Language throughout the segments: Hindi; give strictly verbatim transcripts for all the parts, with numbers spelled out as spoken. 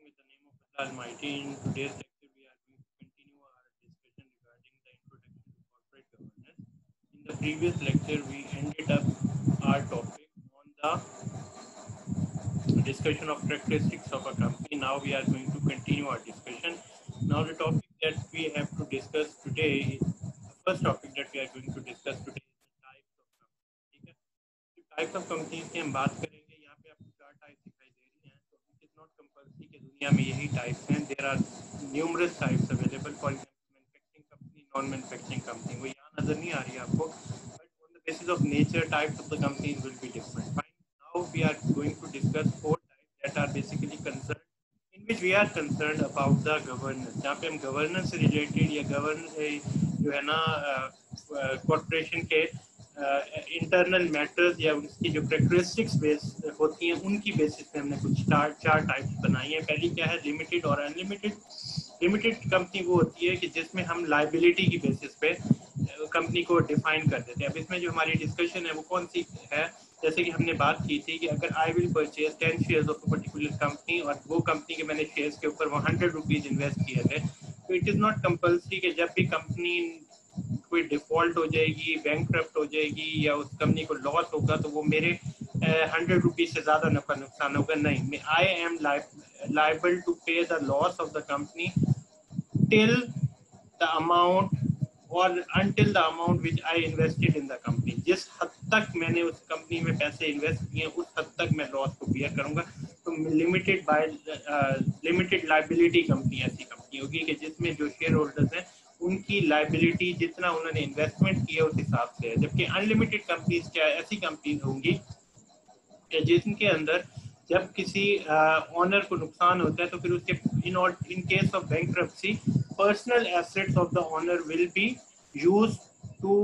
with the name of Allah Almighty. In today's lecture, we are going to continue our discussion regarding the introduction to corporate governance. In the previous lecture, we ended up our topic on the discussion of characteristics of a company. Now we are going to continue our discussion. Now the topic that we have to discuss today, the first topic that we are going to discuss today is the types of companies. ठीक है? तो types of companies की हम बात करेंगे. यहाँ पे आपको चार types दिखाई दे रही हैं. So it is not compulsory कि दुनिया में यही types हैं. There are numerous types available. For example, manufacturing company, non-manufacturing company. वो यहाँ नजर नहीं आ रही है आपको. But on the basis of nature, types of the companies will be different. Fine. Now we are going to discuss four types that are basically concerned, in which we are concerned about the governance. जहाँ पे हम governance से related या governance जो है ना corporation के इंटरनल मैटर्स या उसकी जो कैरेक्टरिस्टिक्स बेस होती हैं उनकी बेसिस पे हमने कुछ चार चार टाइप्स बनाई हैं. पहली क्या है, लिमिटेड और अनलिमिटेड. लिमिटेड कंपनी वो होती है कि जिसमें हम लाइबिलिटी की बेसिस पे कंपनी को डिफाइन कर देते हैं. अब इसमें जो हमारी डिस्कशन है वो कौन सी है, जैसे कि हमने बात की थी कि अगर I will purchase ten shares of a particular company और वो कंपनी के मैंने शेयर्स के ऊपर वो हंड्रेड रुपीज इन्वेस्ट किए थे, तो इट इज़ नॉट कंपल्सरी कि जब भी कंपनी कोई डिफॉल्ट हो जाएगी, बैंकक्रप्ट हो जाएगी या उस कंपनी को लॉस होगा तो वो मेरे हंड्रेड रुपीज से ज़्यादा नफा नुकसान होगा. नहीं, I am liable to pay the loss of the company till the amount और until the amount which I invested in the company. जिस हद तक मैंने उस कंपनी में पैसे इन्वेस्ट किए उस हद तक मैं लॉस को बियर करूंगा. तो limited by limited liability company ऐसी कंपनी होगी कि जिसमें जो शेयर होल्डर्स हैं उनकी लाइबिलिटी जितना उन्होंने इन्वेस्टमेंट किया उस हिसाब से है. जबकि अनलिमिटेड कंपनीज क्या ऐसी कंपनीज होंगी जिनके अंदर जब किसी ऑनर uh, को नुकसान होता है तो फिर उसके in in case of bankruptcy personal assets of the owner will be used to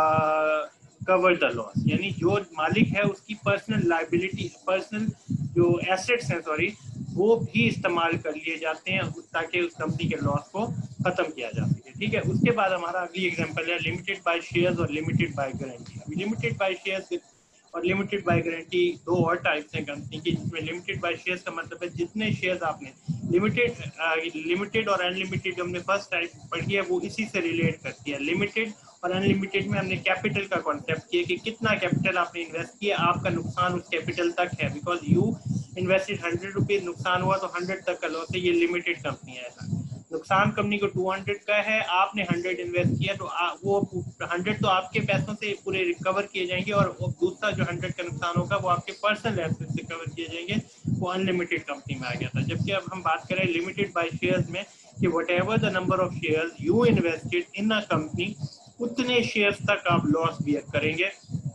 cover the loss. यानी जो मालिक है उसकी पर्सनल लाइबिलिटी पर्सनल जो एसेट्स हैं सॉरी वो भी इस्तेमाल कर लिए जाते हैं ताकि उस कंपनी के लॉस को खत्म किया जा सके. ठीक है, उसके बाद हमारा अगली एग्जांपल है लिमिटेड बाय शेयर्स और लिमिटेड बाय गारंटी. अभी लिमिटेड बाय शेयर्स और लिमिटेड बाय गारंटी दो और टाइप्स हैं कंपनी की, जिसमें लिमिटेड बाय शेयर्स का मतलब है जितने शेयर्स आपने लिमिटेड लिमिटेड और अनलिमिटेड जो हमने फर्स्ट टाइप पढ़ी है वो इसी से रिलेट करती है. लिमिटेड और अनलिमिटेड में हमने कैपिटल का कॉन्सेप्ट किया कि कितना कैपिटल आपने इन्वेस्ट किया, आपका नुकसान उस कैपिटल तक है. Because you invested hundred rupees, नुकसान हुआ तो हंड्रेड तक का लॉस है. ये लिमिटेड कंपनी है. ऐसा नुकसान कंपनी को टू हंड्रेड का है, आपने हंड्रेड इन्वेस्ट किया तो आ, वो हंड्रेड तो आपके पैसों से पूरे रिकवर किए जाएंगे और दूसरा जो हंड्रेड का नुकसान होगा वो आपके पर्सनल एसेट से कवर किए जाएंगे. वो अनलिमिटेड कंपनी में आ गया था. जबकि अब हम बात करें लिमिटेड बाय शेयर्स में कि whatever the number of shares you invested in a company उतने शेयर्स तक आप लॉस बियर करेंगे.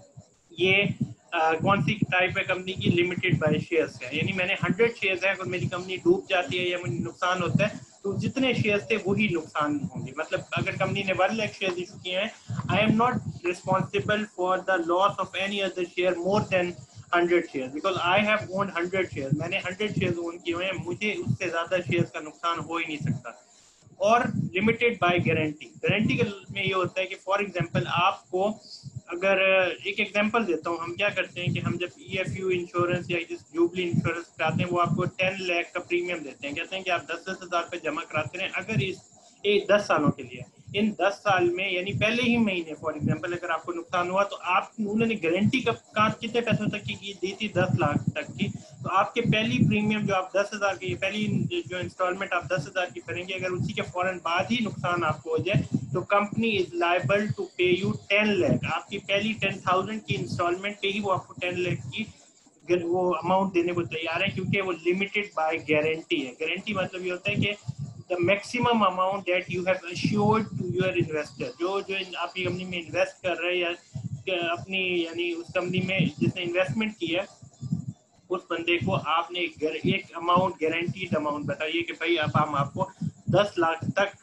ये Uh, कौन सी टाइप है कंपनी की, लिमिटेड बाय शेयर्स है. यानी मैंने हंड्रेड शेयर्स है, अगर मेरी कंपनी डूब जाती है या मुझे नुकसान होता है तो जितने शेयर्स थे वही नुकसान होंगे. मतलब अगर कंपनी ने वन लाख शेयर्स इशू किए हैं, I am not responsible for the loss of any other share more than hundred share because I have owned hundred share. मैंने हंड्रेड शेयर ओन किए हुए हैं, मुझे उससे ज्यादा शेयर्स का नुकसान हो ही नहीं सकता. और लिमिटेड बाय गारंटी, गारंटी में ये होता है कि फॉर एग्जांपल आपको अगर एक एग्जांपल देता हूँ, हम क्या करते हैं कि हम जब ई एफ यू इंश्योरेंस या जिस जुबली इंश्योरेंस कराते हैं वो आपको टेन लाख का प्रीमियम देते हैं. कहते हैं कि आप दस दस हजार पे जमा कराते हैं अगर इस एक दस सालों के लिए. इन दस साल में यानी पहले ही महीने फॉर एग्जांपल अगर आपको नुकसान हुआ तो आप उन्होंने गारंटी का काम कितने पैसों तक की दी थी, दस लाख तक की. तो आपके पहली प्रीमियम जो आप दस हजार की पहली जो इंस्टॉलमेंट आप दस हजार की करेंगे, अगर उसी के फौरन बाद ही नुकसान आपको हो जाए तो company is liable to pay you ten lakh. आपकी पहली टेन थाउजेंड की इंस्टॉलमेंट पे ही वो आपको टेन लाख की वो अमाउंट देने को तैयार है, क्योंकि वो लिमिटेड बाय गारंटी है. गारंटी मतलब ये होता है कि the maximum amount that you have assured to your investor. जो जो आपकी कंपनी में इन्वेस्ट कर रहे हैं या अपनी यानी उस कंपनी में जिसने इन्वेस्टमेंट की है उस बंदे को आपने एक, एक अमाउंट गारंटीड अमाउंट बताइए कि भाई अब हम आपको दस लाख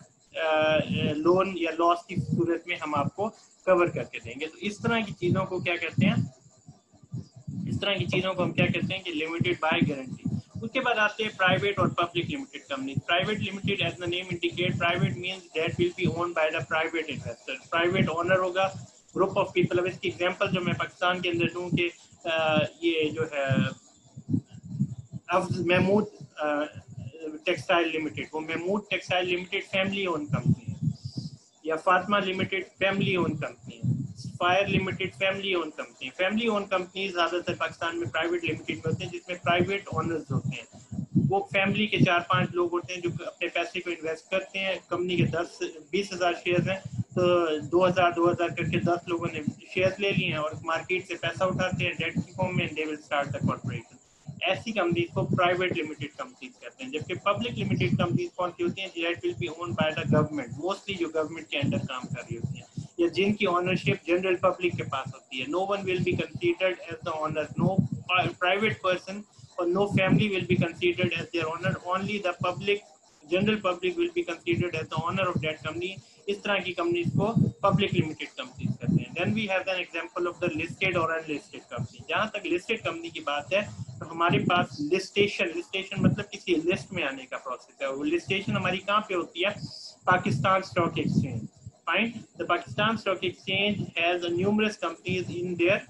तक लोन या लॉस की सूरत में हम आपको कवर करके देंगे. तो इस तरह की चीज़ों को क्या कहते हैं, इस तरह की चीज़ों को हम क्या कहते हैं कि लिमिटेड बाय गारंटी. उसके बाद आते हैं प्राइवेट और public limited company. Private limited as the name indicate, private means that will be owned by the private investor. Private owner होगा, ग्रुप ऑफ पीपल. अब इसकी एग्जांपल जो मैं पाकिस्तान के अंदर दूं कि ये जो है अफ्ज महमूद टेक्सटाइल लिमिटेड, वो Mahmood textile limited family own company है, या Fatima limited family own company है, fire limited family own company. Family own company ज्यादातर पाकिस्तान में प्राइवेट लिमिटेड में होते हैं, जिसमें प्राइवेट ओनर्स होते हैं। वो फैमिली के चार पांच लोग होते हैं जो अपने पैसे को इन्वेस्ट करते हैं। कंपनी के दस बीस हजार शेयर हैं, तो दो हजार दो हजार करके दस लोगों ने शेयर ले लिए हैं और मार्केट से पैसा उठाते हैं डेट की फॉर्म में, they will start the corporation. ऐसी कंपनीज को प्राइवेट लिमिटेड कंपनीज कहते हैं। जबकि पब्लिक लिमिटेड कंपनीज कौन सी होती हैं? That will be own by the government, mostly जो गवर्नमेंट के अंडर काम कर रही होती हैं, या जिनकी ओनरशिप जनरल पब्लिक के पास होती है। No one will be considered as the owner, no private person or no family will be considered as their owner. Only the public, general public will be considered as the owner of that company. इस तरह की कंपनीज को पब्लिक लिमिटेड कंपनीज कहते हैं। Then we have an example of the listed और अनलिस्टेड कंपनी। जहां तक लिस्टेड कंपनी की बात है तो हमारे पास लिस्टेशन, लिस्टेशन मतलब किसी लिस्ट में आने का प्रोसेस है। वो लिस्टेशन हमारी कहाँ पे होती है? Pakistan stock exchange. Fine, the Pakistan stock exchange has numerous companies in their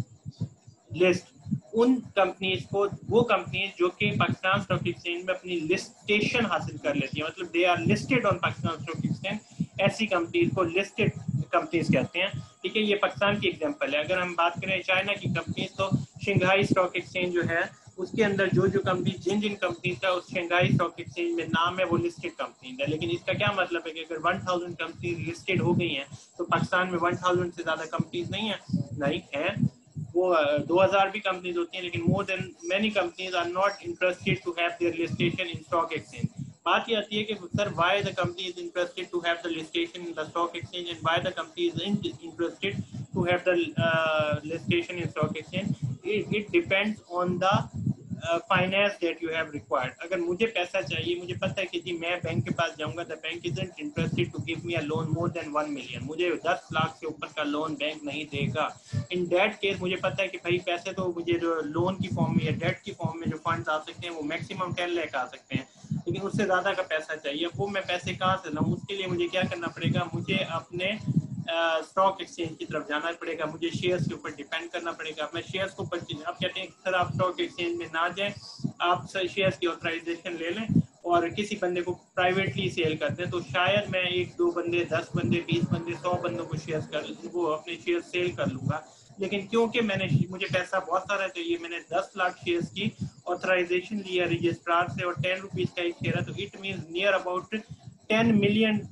list. उन कंपनीज को, वो कंपनीज जो कि पाकिस्तान स्टॉक एक्सचेंज में अपनी लिस्टेशन हासिल कर लेती है, मतलब they are listed on Pakistan stock exchange, ऐसी कंपनीज को लिस्टेड कंपनीज कहते हैं। ठीक है, ये पाकिस्तान की एग्जांपल है। अगर हम बात करें चाइना की कंपनीज, तो शंघाई स्टॉक एक्सचेंज जो है उसके अंदर जो जो कंपनी, जिन जिन कंपनीज का उस शंघाई स्टॉक एक्सचेंज में नाम है वो लिस्टेड कंपनीज है। लेकिन इसका क्या मतलब है कि अगर वन थाउजेंड कंपनीज लिस्टेड हो गई हैं तो पाकिस्तान में वन थाउजेंड से ज्यादा कंपनीज नहीं है? नहीं है, वो दो हज़ार भी कंपनीज होती हैं, लेकिन more than many companies are not interested to have their listation in stock exchange. बात ये आती है कि sir why the company is interested to have the listation in the stock exchange and why the company is interested to have the listation in stock exchange. It depends on the finance that you have required. अगर मुझे पैसा चाहिए, मुझे पता है कि जी मैं बैंक के पास जाऊंगा, the bank isn't interested to give me a loan more than one million, मुझे दस लाख से ऊपर का लोन बैंक नहीं देगा। इन डेट केस मुझे पता है कि भाई पैसे तो मुझे जो लोन की फॉर्म में या डेट की फॉर्म में जो फंड्स आ सकते हैं वो मैक्सिमम टेन लाख आ सकते हैं, लेकिन उससे ज़्यादा का पैसा चाहिए। वो मैं पैसे कहाँ से लाऊं? उसके लिए मुझे क्या करना पड़ेगा? मुझे अपने स्टॉक एक्सचेंज की तरफ जाना पड़ेगा, मुझे शेयर्स के ऊपर डिपेंड करना पड़ेगा। मैं शेयर्स को परचेज, आप कहते हैं सर आप स्टॉक एक्सचेंज में ना जाएं, आप शेयर्स की ऑथराइजेशन ले लें और किसी बंदे को प्राइवेटली सेल करते हैं, तो शायद मैं एक दो बंदे, दस बंदे, बीस बंदे, सौ बंदों को शेयर्स कर वो अपने शेयर सेल कर लूंगा। लेकिन क्योंकि मैंने मुझे पैसा बहुत सारा चाहिए, मैंने दस लाख शेयर्स की ऑथराइजेशन लिया रजिस्ट्रार से और टेन रुपीज का एक शेयर है, तो it mean near about ten million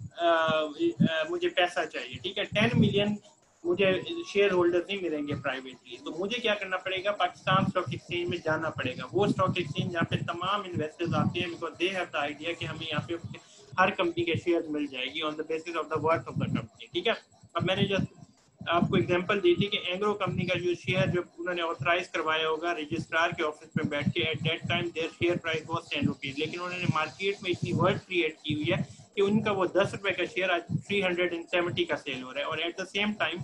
मुझे पैसा चाहिए। ठीक है, टेन मिलियन मुझे शेयर होल्डर नहीं मिलेंगे प्राइवेटली, तो मुझे क्या करना पड़ेगा? पाकिस्तान स्टॉक एक्सचेंज में जाना पड़ेगा। वो स्टॉक एक्सचेंज जहाँ पे तमाम इन्वेस्टर्स आते हैं, because they have the idea कि हमें यहाँ पे हर कंपनी के शेयर मिल जाएगी on the basis of the worth of the company. ठीक है, अब मैंने जस्ट आपको एग्जांपल दी थी कि एंग्रो कंपनी का जो शेयर जब उन्होंने ऑथराइज करवाया होगा रजिस्ट्रार के ऑफिस में बैठ के, at that time their share price was ten rupees, लेकिन उन्होंने मार्केट में इतनी वर्थ क्रिएट की हुई है कि उनका वो दस रुपए का शेयर आज थ्री हंड्रेड एंड सेवेंटी का सेल हो रहा है। और एट द सेम टाइम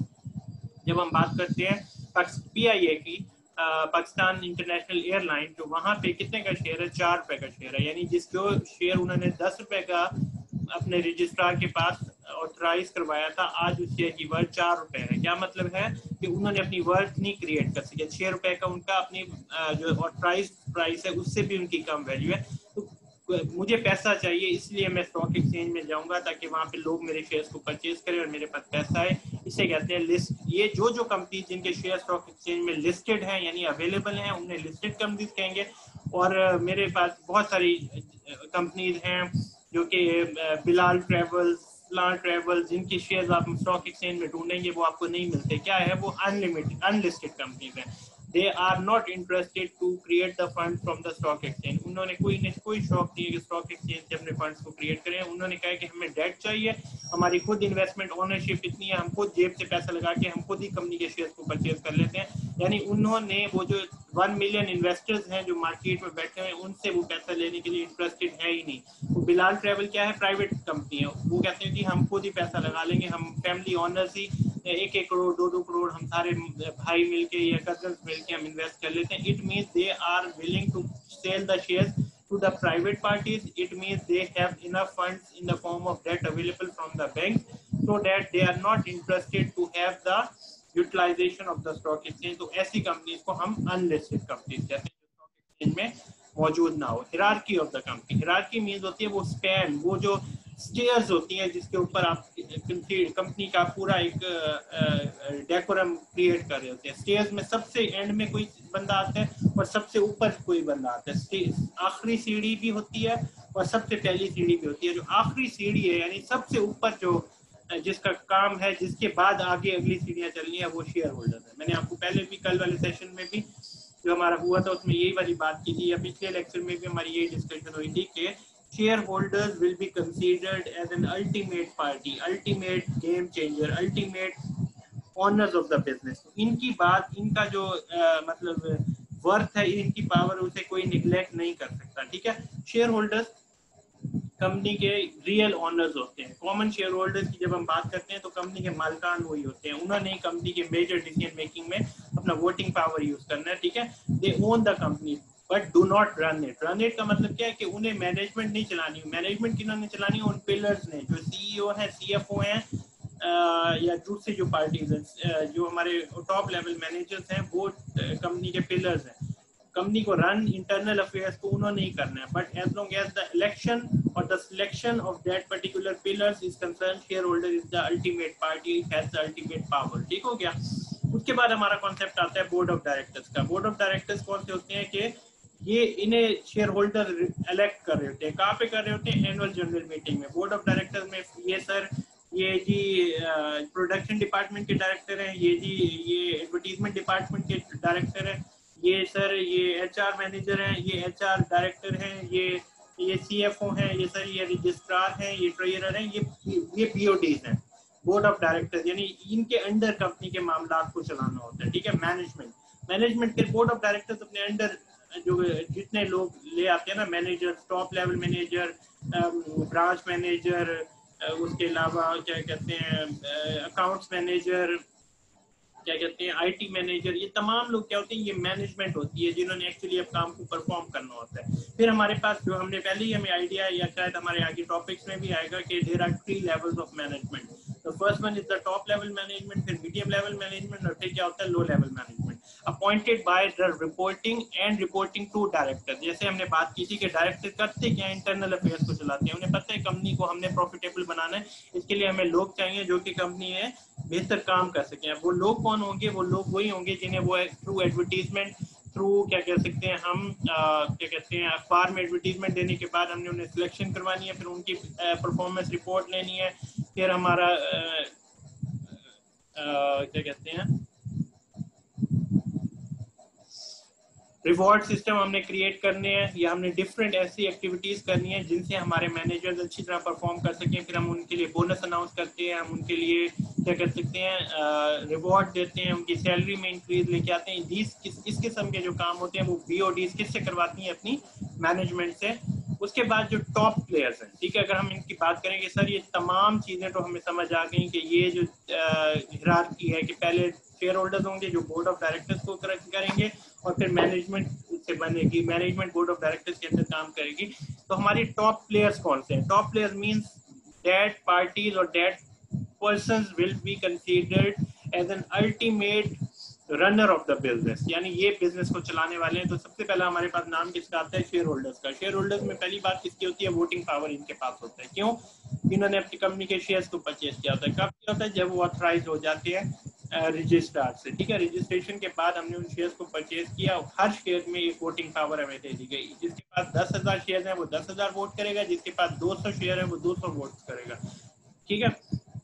जब हम बात करते हैं पी आई ए की, पाकिस्तान इंटरनेशनल एयरलाइन, तो वहाँ पे कितने का शेयर है? चार रुपए का शेयर है, यानी जिसको शेयर उन्होंने दस रुपए का अपने रजिस्ट्रार के पास ऑथराइज करवाया था, आज उस शेयर की वर्थ चार रुपए है। क्या मतलब है कि उन्होंने अपनी वर्थ नहीं क्रिएट कर सके। छह रुपए का उनका अपनी जो ऑथराइज प्राइस है उससे भी उनकी कम वैल्यू है। तो मुझे पैसा चाहिए, इसलिए मैं स्टॉक एक्सचेंज में जाऊंगा ताकि वहां पे लोग मेरे शेयर्स को परचेज करें और मेरे पास पैसा है। इसे कहते हैं लिस्ट। ये जो जो कंपनी जिनके शेयर स्टॉक एक्सचेंज में लिस्टेड हैं यानी अवेलेबल हैं, उन्हें लिस्टेड कंपनीज कहेंगे। और मेरे पास बहुत सारी कंपनीज हैं जो कि बिलाल ट्रेवल्स, प्लान ट्रेवल, जिनकी शेयर्स आप स्टॉक एक्सचेंज में ढूंढेंगे वो आपको नहीं मिलते। क्या है वो? अनलिमिटेड, अनलिस्टेड कंपनीज हैं। They are not interested to create the funds from the stock exchange. उन्होंने कोई ने कोई शौक नहीं है कि स्टॉक एक्सचेंज से अपने फंड्स को क्रिएट करें। उन्होंने कहा कि हमें डेट चाहिए, हमारी खुद इन्वेस्टमेंट ओनरशिप इतनी है, हम खुद जेब से पैसा लगा के हम खुद ही कंपनी के शेयर्स को परचेज कर लेते हैं। यानी उन्होंने वो जो वन मिलियन इन्वेस्टर्स हैं जो मार्केट में बैठे हुए हैं, उनसे वो पैसा लेने के लिए इंटरेस्टेड है ही नहीं। वो बिलाल ट्रेवल क्या है? प्राइवेट कंपनी है। वो कहते हैं कि हम खुद ही पैसा लगा लेंगे, हम फैमिली ऑनर्स ही एक एक करोड़, दो दो करोड़ हम सारे भाई मिलके या कजन्स मिलके हम इन्वेस्ट कर लेते हैं। It means they are willing to sell the shares to the private parties. It means they have enough funds in the form of debt available from the bank, so that they are not interested to have the utilization of the stock exchange. तो ऐसी कंपनीज को हम अनलिस्टेड कंपनीज कहते हैं जो स्टॉक एक्सचेंज में मौजूद ना हो। Hierarchy of the company, hierarchy means होती है वो स्पैन, वो जो स्टेयर्स होती हैं जिसके ऊपर आप कंपनी का पूरा एक डेकोरम क्रिएट कर रहे होते हैं। स्टेयर्स में सबसे एंड में कोई बंदा आता है और सबसे ऊपर कोई बंदा आता है। आखिरी सीढ़ी भी होती है और सबसे पहली सीढ़ी भी होती है। जो आखिरी सीढ़ी है यानी सबसे ऊपर जो जिसका काम है, जिसके बाद आगे अगली सीढ़ियां चलनी है, वो शेयर होल्डर है। मैंने आपको पहले भी कल वाले सेशन में भी जो हमारा हुआ था उसमें यही वाली बात की थी, या पिछले लेक्चर में भी हमारी यही डिस्कशन हुई थी कि share holders will be considered as an ultimate party, ultimate game changer, ultimate owners of the business. इनकी बात, इनका जो आ, मतलब वर्थ है, इनकी पावर, उसे कोई निगलेक्ट नहीं कर सकता। ठीक है, शेयर होल्डर्स कंपनी के रियल ओनर्स होते हैं। कॉमन शेयर होल्डर्स की जब हम बात करते हैं तो कंपनी के मालिकान वही होते हैं। उन्होंने कंपनी के मेजर डिसीजन मेकिंग में अपना वोटिंग पावर यूज करना है। ठीक है, they own the company but do not run it. Run it का मतलब क्या है कि उन्हें मैनेजमेंट नहीं चलानी। मैनेजमेंट किन्होंने चलानी है? उन पिलर्स ने, जो सीईओ है, सीएफओ हैं, या दूसरी जो पार्टीज हैं, जो हमारे टॉप लेवल मैनेजर्स हैं, वो कंपनी के पिलर्स हैं। कंपनी को रन, इंटरनल अफेयर्स को उन्होंने ही करना है, but as long as the election और the selection of that particular pillars is concern, share holder is the ultimate party, it has the ultimate power. ठीक हो गया। उसके बाद हमारा कॉन्सेप्ट आता है बोर्ड ऑफ डायरेक्टर्स का। बोर्ड ऑफ डायरेक्टर्स कौन से होते हैं कि ये इन्हें शेयर होल्डर इलेक्ट कर रहे होते हैं। कहाँ पे कर रहे होते हैं? एनुअल जनरल मीटिंग में। बोर्ड ऑफ डायरेक्टर्स में ये सर, ये जी प्रोडक्शन डिपार्टमेंट के डायरेक्टर हैं, ये जी ये एडवर्टीजमेंट डिपार्टमेंट के डायरेक्टर हैं, ये सर ये एचआर मैनेजर हैं, ये एचआर डायरेक्टर हैं, ये ये सीएफओ हैं, ये सर ये रजिस्ट्रार हैं, ये ट्रेजरर हैं, ये ये बीओडीज हैं। बोर्ड ऑफ डायरेक्टर्स यानी इनके अंडर कंपनी के मामलात को चलाना होता है। ठीक है, मैनेजमेंट मैनेजमेंट के बोर्ड ऑफ डायरेक्टर्स अपने अंडर जो जितने लोग ले आते हैं ना, manager, top level manager, branch manager, उसके अलावा क्या कहते हैं अकाउंट्स मैनेजर, क्या कहते हैं आईटी मैनेजर, ये तमाम लोग क्या होते हैं? ये मैनेजमेंट होती है जिन्होंने एक्चुअली अब काम को परफॉर्म करना होता है। फिर हमारे पास जो हमने पहले ही हमें आइडिया, या शायद हमारे आगे टॉपिक्स में भी आएगा कि there are three levels of management. The first one is the top level management, फिर मीडियम लेवल मैनेजमेंट, और फिर क्या होता है? Low level management. Appointed by the reporting and reporting to director. जैसे हमने बात की थी कि डायरेक्टर करते क्या? इंटरनल अफेयर्स को चलाते हैं। उन्हें पता है कंपनी को हमने प्रॉफिटेबल बनाना है, इसके लिए हमें लोग चाहिए जो कि कंपनी में बेहतर काम कर सकें। वो लोग कौन होंगे? वो लोग वही होंगे जिन्हें वो थ्रू एडवर्टीजमेंट, थ्रू क्या कह सकते हैं हम आ, क्या कहते हैं अखबार में एडवर्टीजमेंट देने के बाद हमने उन्हें सिलेक्शन करवानी है, फिर उनकी परफॉर्मेंस रिपोर्ट लेनी है, फिर हमारा आ, आ, क्या कहते हैं रिवॉर्ड सिस्टम हमने क्रिएट करने हैं, या हमने डिफरेंट ऐसी एक्टिविटीज करनी है जिनसे हमारे मैनेजर्स अच्छी तरह परफॉर्म कर सकें। फिर हम उनके लिए बोनस अनाउंस करते हैं, हम उनके लिए क्या कर सकते हैं रिवॉर्ड देते हैं, उनकी सैलरी में इंक्रीज लेके आते हैं। इस इस किस्म के जो काम होते हैं वो बीओडीज किससे करवाती हैं? अपनी मैनेजमेंट से। उसके बाद जो टॉप प्लेयर्स हैं, ठीक है, अगर हम इनकी बात करेंगे सर, ये तमाम चीजें तो हमें समझ आ गई कि ये जो हिरार्की है कि पहले शेयर होल्डर्स होंगे जो बोर्ड ऑफ डायरेक्टर्स को करेंगे, और फिर मैनेजमेंट से बनेगी, मैनेजमेंट बोर्ड ऑफ डायरेक्टर्स के अंदर काम करेगी। तो हमारी टॉप प्लेयर्स कौन से हैं? Top players means that parties और that persons will be considered as an ultimate runner of the business, यानी ये बिजनेस को चलाने वाले हैं। तो सबसे पहला हमारे पास नाम किसका आता है? शेयर होल्डर्स का। शेयर होल्डर्स में पहली बात किसकी होती है? वोटिंग पावर इनके पास होता है। क्यों? इन्होंने अपनी कंपनी के शेयर्स को परचेज किया होता है। कब किया होता है? जब वो ऑथराइज हो जाते हैं रजिस्ट्रार से। ठीक है, रजिस्ट्रेशन के बाद हमने उन शेयर्स को परचेज किया, हर शेयर में एक वोटिंग पावर हमें दे दी गई। जिसके पास दस हजार शेयर है वो दस हजार वोट करेगा, जिसके पास दो सौ शेयर है वो दो सौ वोट करेगा। ठीक है,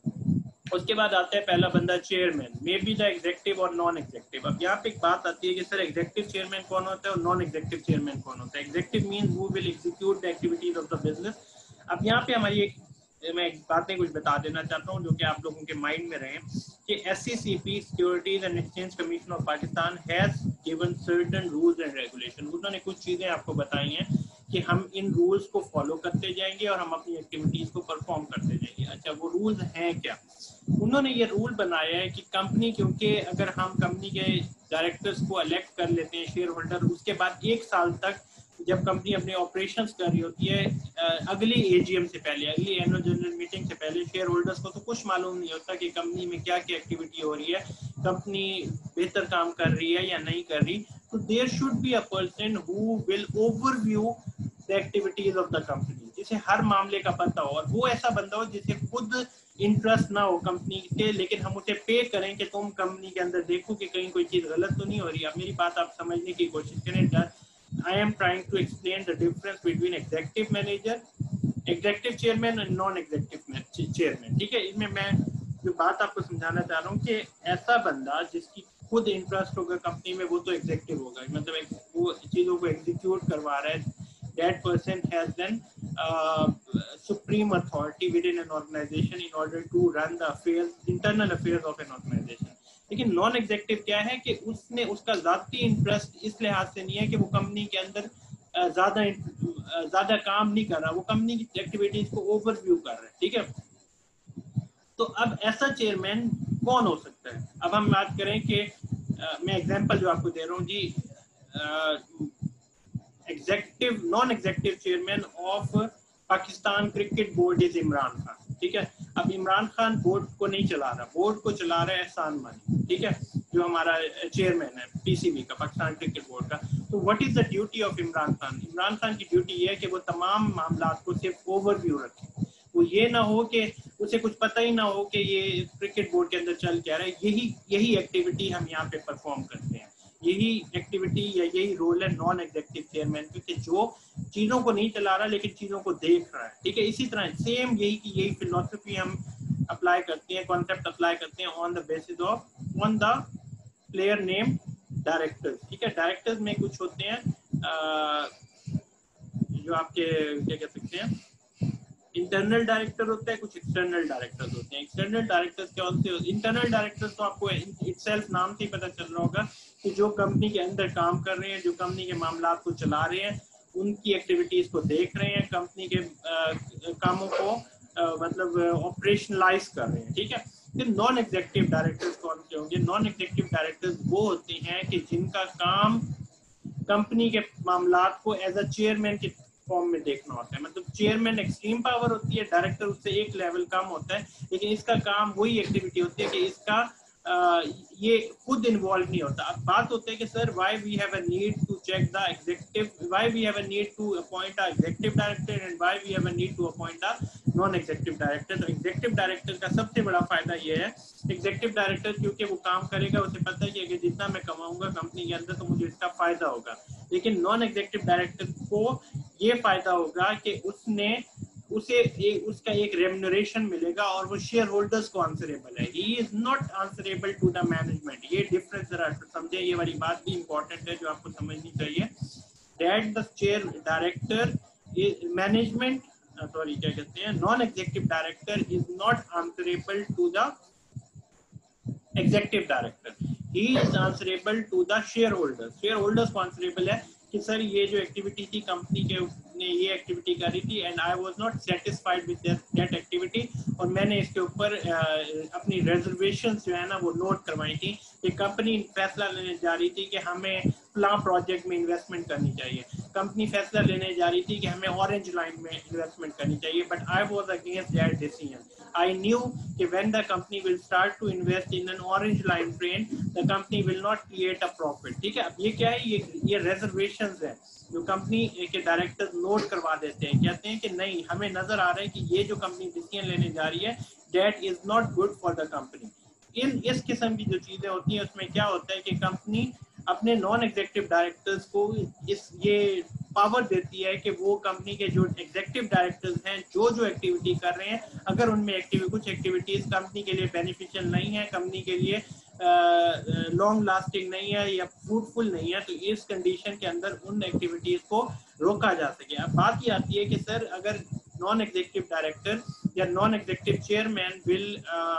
उसके बाद आता है पहला बंदा chairman, may be the executive और नॉन एग्जेक्टिव। अब यहाँ पे एक बात आती है कि सर एग्जेक्टिव चेयरमैन कौन होता है और नॉन एग्जेक्टिव चेयरमैन कौन होता है? Executive means who will execute the activities of the business. अब यहाँ पे हमारी एक मैं बातें कुछ बता देना चाहता हूँ जो कि आप लोगों के माइंड में रहे कि SCCP, securities and exchange commission of Pakistan has given certain rules and regulation. उन्होंने कुछ चीजें आपको बताई हैं कि हम इन रूल्स को फॉलो करते जाएंगे और हम अपनी एक्टिविटीज को परफॉर्म करते जाएंगे। अच्छा, वो रूल्स हैं क्या? उन्होंने ये रूल बनाया है कि कंपनी, क्योंकि अगर हम कंपनी के डायरेक्टर्स को इलेक्ट कर लेते हैं शेयर होल्डर, उसके बाद एक साल तक जब कंपनी अपने ऑपरेशंस कर रही होती है, अगली एजीएम से पहले, अगली एनुअल जनरल मीटिंग से पहले शेयर होल्डर्स को तो कुछ मालूम नहीं होता कि कंपनी में क्या क्या एक्टिविटी हो रही है, कंपनी बेहतर काम कर रही है या नहीं कर रही। So there should be a person who will overview the activities of the company, जिसे हर मामले का पता हो, और वो ऐसा बंदा हो जिसे खुद इंटरेस्ट ना हो कंपनी के, लेकिन हम उसे पे करें कि तुम कंपनी के अंदर देखो कि कहीं कोई चीज गलत तो नहीं हो रही। अब मेरी बात आप समझने की कोशिश करें। I am trying to explain the difference between executive manager, executive chairman and non-executive chairman। ठीक है, इसमें मैं जो बात आपको समझाना चाह रहा हूँ कि ऐसा बंदा जिसकी खुद इंटरेस्ट होगा कंपनी में, वो तो एग्जीक्यूटिव होगा, मतलब वो चीजों को एग्जीक्यूट करवा रहा है। That person has then uh, supreme authority within an organization in order to run the affairs, internal affairs of an organization। लेकिन नॉन एग्जीक्यूटिव क्या है कि उसने उसका जाती इंटरेस्ट इस लिहाज से नहीं है कि वो कंपनी के अंदर ज्यादा ज्यादा काम नहीं कर रहा, वो कंपनी की एक्टिविटीज को ओवरव्यू कर रहा है। ठीक है, तो अब ऐसा चेयरमैन कौन हो सकता है? अब हम बात करें कि मैं एग्जांपल जो आपको दे रहा हूँ जी, executive non executive chairman of Pakistan cricket board is Imran Khan. ठीक है, अब इमरान खान बोर्ड को नहीं चला रहा, बोर्ड को चला रहा है एहसान मानी। ठीक है, जो हमारा चेयरमैन है पीसीबी का, पाकिस्तान क्रिकेट बोर्ड का। तो what is the duty of Imran Khan? Imran Khan की ड्यूटी ये है कि वो तमाम मामला को सिर्फ ओवरव्यू रखे। वो ये ना हो कि उसे कुछ पता ही ना हो कि ये क्रिकेट बोर्ड के अंदर चल क्या रहा है। यही यही एक्टिविटी हम यहाँ पे परफॉर्म करते हैं, यही एक्टिविटी या यही रोल है नॉन एग्जीक्यूटिव चेयरमैन, क्योंकि जो चीजों को नहीं चला रहा लेकिन चीजों को देख रहा है। ठीक है, इसी तरह सेम यही की यही फिलोसफी हम अप्लाई करते हैं, कॉन्सेप्ट अप्लाई करते हैं on the basis of on the player name directors. ठीक है, डायरेक्टर्स में कुछ होते हैं आ, जो आपके क्या कह सकते हैं, इंटरनल डायरेक्टर होता है, कुछ एक्सटर्नल डायरेक्टर्स होते हैं। एक्सटर्नल डायरेक्टर्स क्या होते हैं? इंटरनल डायरेक्टर्स तो आपको इटसेल्फ नाम से ही पता चल रहा होगा कि जो कंपनी के अंदर काम कर रहे हैं, जो कंपनी के मामला को चला रहे हैं, उनकी एक्टिविटीज को देख रहे हैं, कंपनी के आ, कामों को आ, मतलब ऑपरेशनलाइज कर रहे हैं। ठीक है, फिर नॉन एग्जीक्यूटिव डायरेक्टर्स कौन से होंगे? नॉन एग्जीक्यूटिव डायरेक्टर्स वो होते हैं कि जिनका काम कंपनी के मामला को एज अ चेयरमैन के फॉर्म में देखना होता है। मतलब चेयरमैन एक्सट्रीम पावर होती है, डायरेक्टर उससे एक लेवल कम होता है, लेकिन इसका काम वही एक्टिविटी होती है कि इसका आ, ये खुद इन्वॉल्व नहीं होता। अब बात होता है कि sir why we have a need to check the executive, why we have a need to appoint a executive director and why we have a need to appoint a non executive director. तो एग्जीक्यूटिव डायरेक्टर का सबसे बड़ा फायदा ये है, एग्जीक्यूटिव डायरेक्टर क्योंकि वो काम करेगा, उसे पता है कि अगर जितना मैं कमाऊंगा कंपनी के अंदर तो मुझे इसका फायदा होगा। लेकिन नॉन एग्जीक्यूटिव डायरेक्टर को ये फायदा होगा कि उसने उसे ए, उसका एक रेम्यूनरेशन मिलेगा और वो शेयर होल्डर्स को आंसरेबल है। He is not answerable to the management. ये डिफरेंस जरा समझे, ये वाली बात भी इंपॉर्टेंट है जो आपको समझनी चाहिए। That the chair director management sorry क्या कहते हैं, non executive director is not answerable to the executive director, he is answerable to the share holders. Share holders को आंसरेबल है कि सर ये जो एक्टिविटी थी कंपनी के ने ये एक्टिविटी करी थी and I was not satisfied with that activity, और मैंने इसके ऊपर अपनी रिजर्वेशंस जो है ना वो नोट करवाई थी कि कंपनी फैसला लेने जा रही थी कि हमें प्लान प्रोजेक्ट में इन्वेस्टमेंट करनी चाहिए, कंपनी फैसला लेने जा रही थी कि हमें ऑरेंज लाइन में इन्वेस्टमेंट करनी चाहिए, but I was against that decision. I knew कि when the company will start to invest in an orange line train, the company will not create a profit। ठीक है, अब ये क्या है, ये ये reservations है जो कंपनी के डायरेक्टर नोट करवा देते हैं, कहते हैं कि नहीं हमें नजर आ रहा है कि ये जो कंपनी डिसीजन लेने जा रही है that is not good for the company। इन इस किस्म की जो चीजें होती हैं उसमें क्या होता है कि कंपनी अपने नॉन एग्जीक्यूटिव डायरेक्टर्स को इस ये पावर देती है कि वो कंपनी के जो एग्जीक्यूटिव डायरेक्टर्स हैं जो जो एक्टिविटी कर रहे हैं, अगर उनमें एक्टिव कुछ एक्टिविटीज कंपनी के लिए बेनिफिशियल नहीं है, कंपनी के लिए लॉन्ग लास्टिंग नहीं है या फ्रूटफुल नहीं है, तो इस कंडीशन के अंदर उन एक्टिविटीज को रोका जा सके। अब बात ये आती है कि सर अगर नॉन एग्जीक्यूटिव डायरेक्टर या non executive chairman will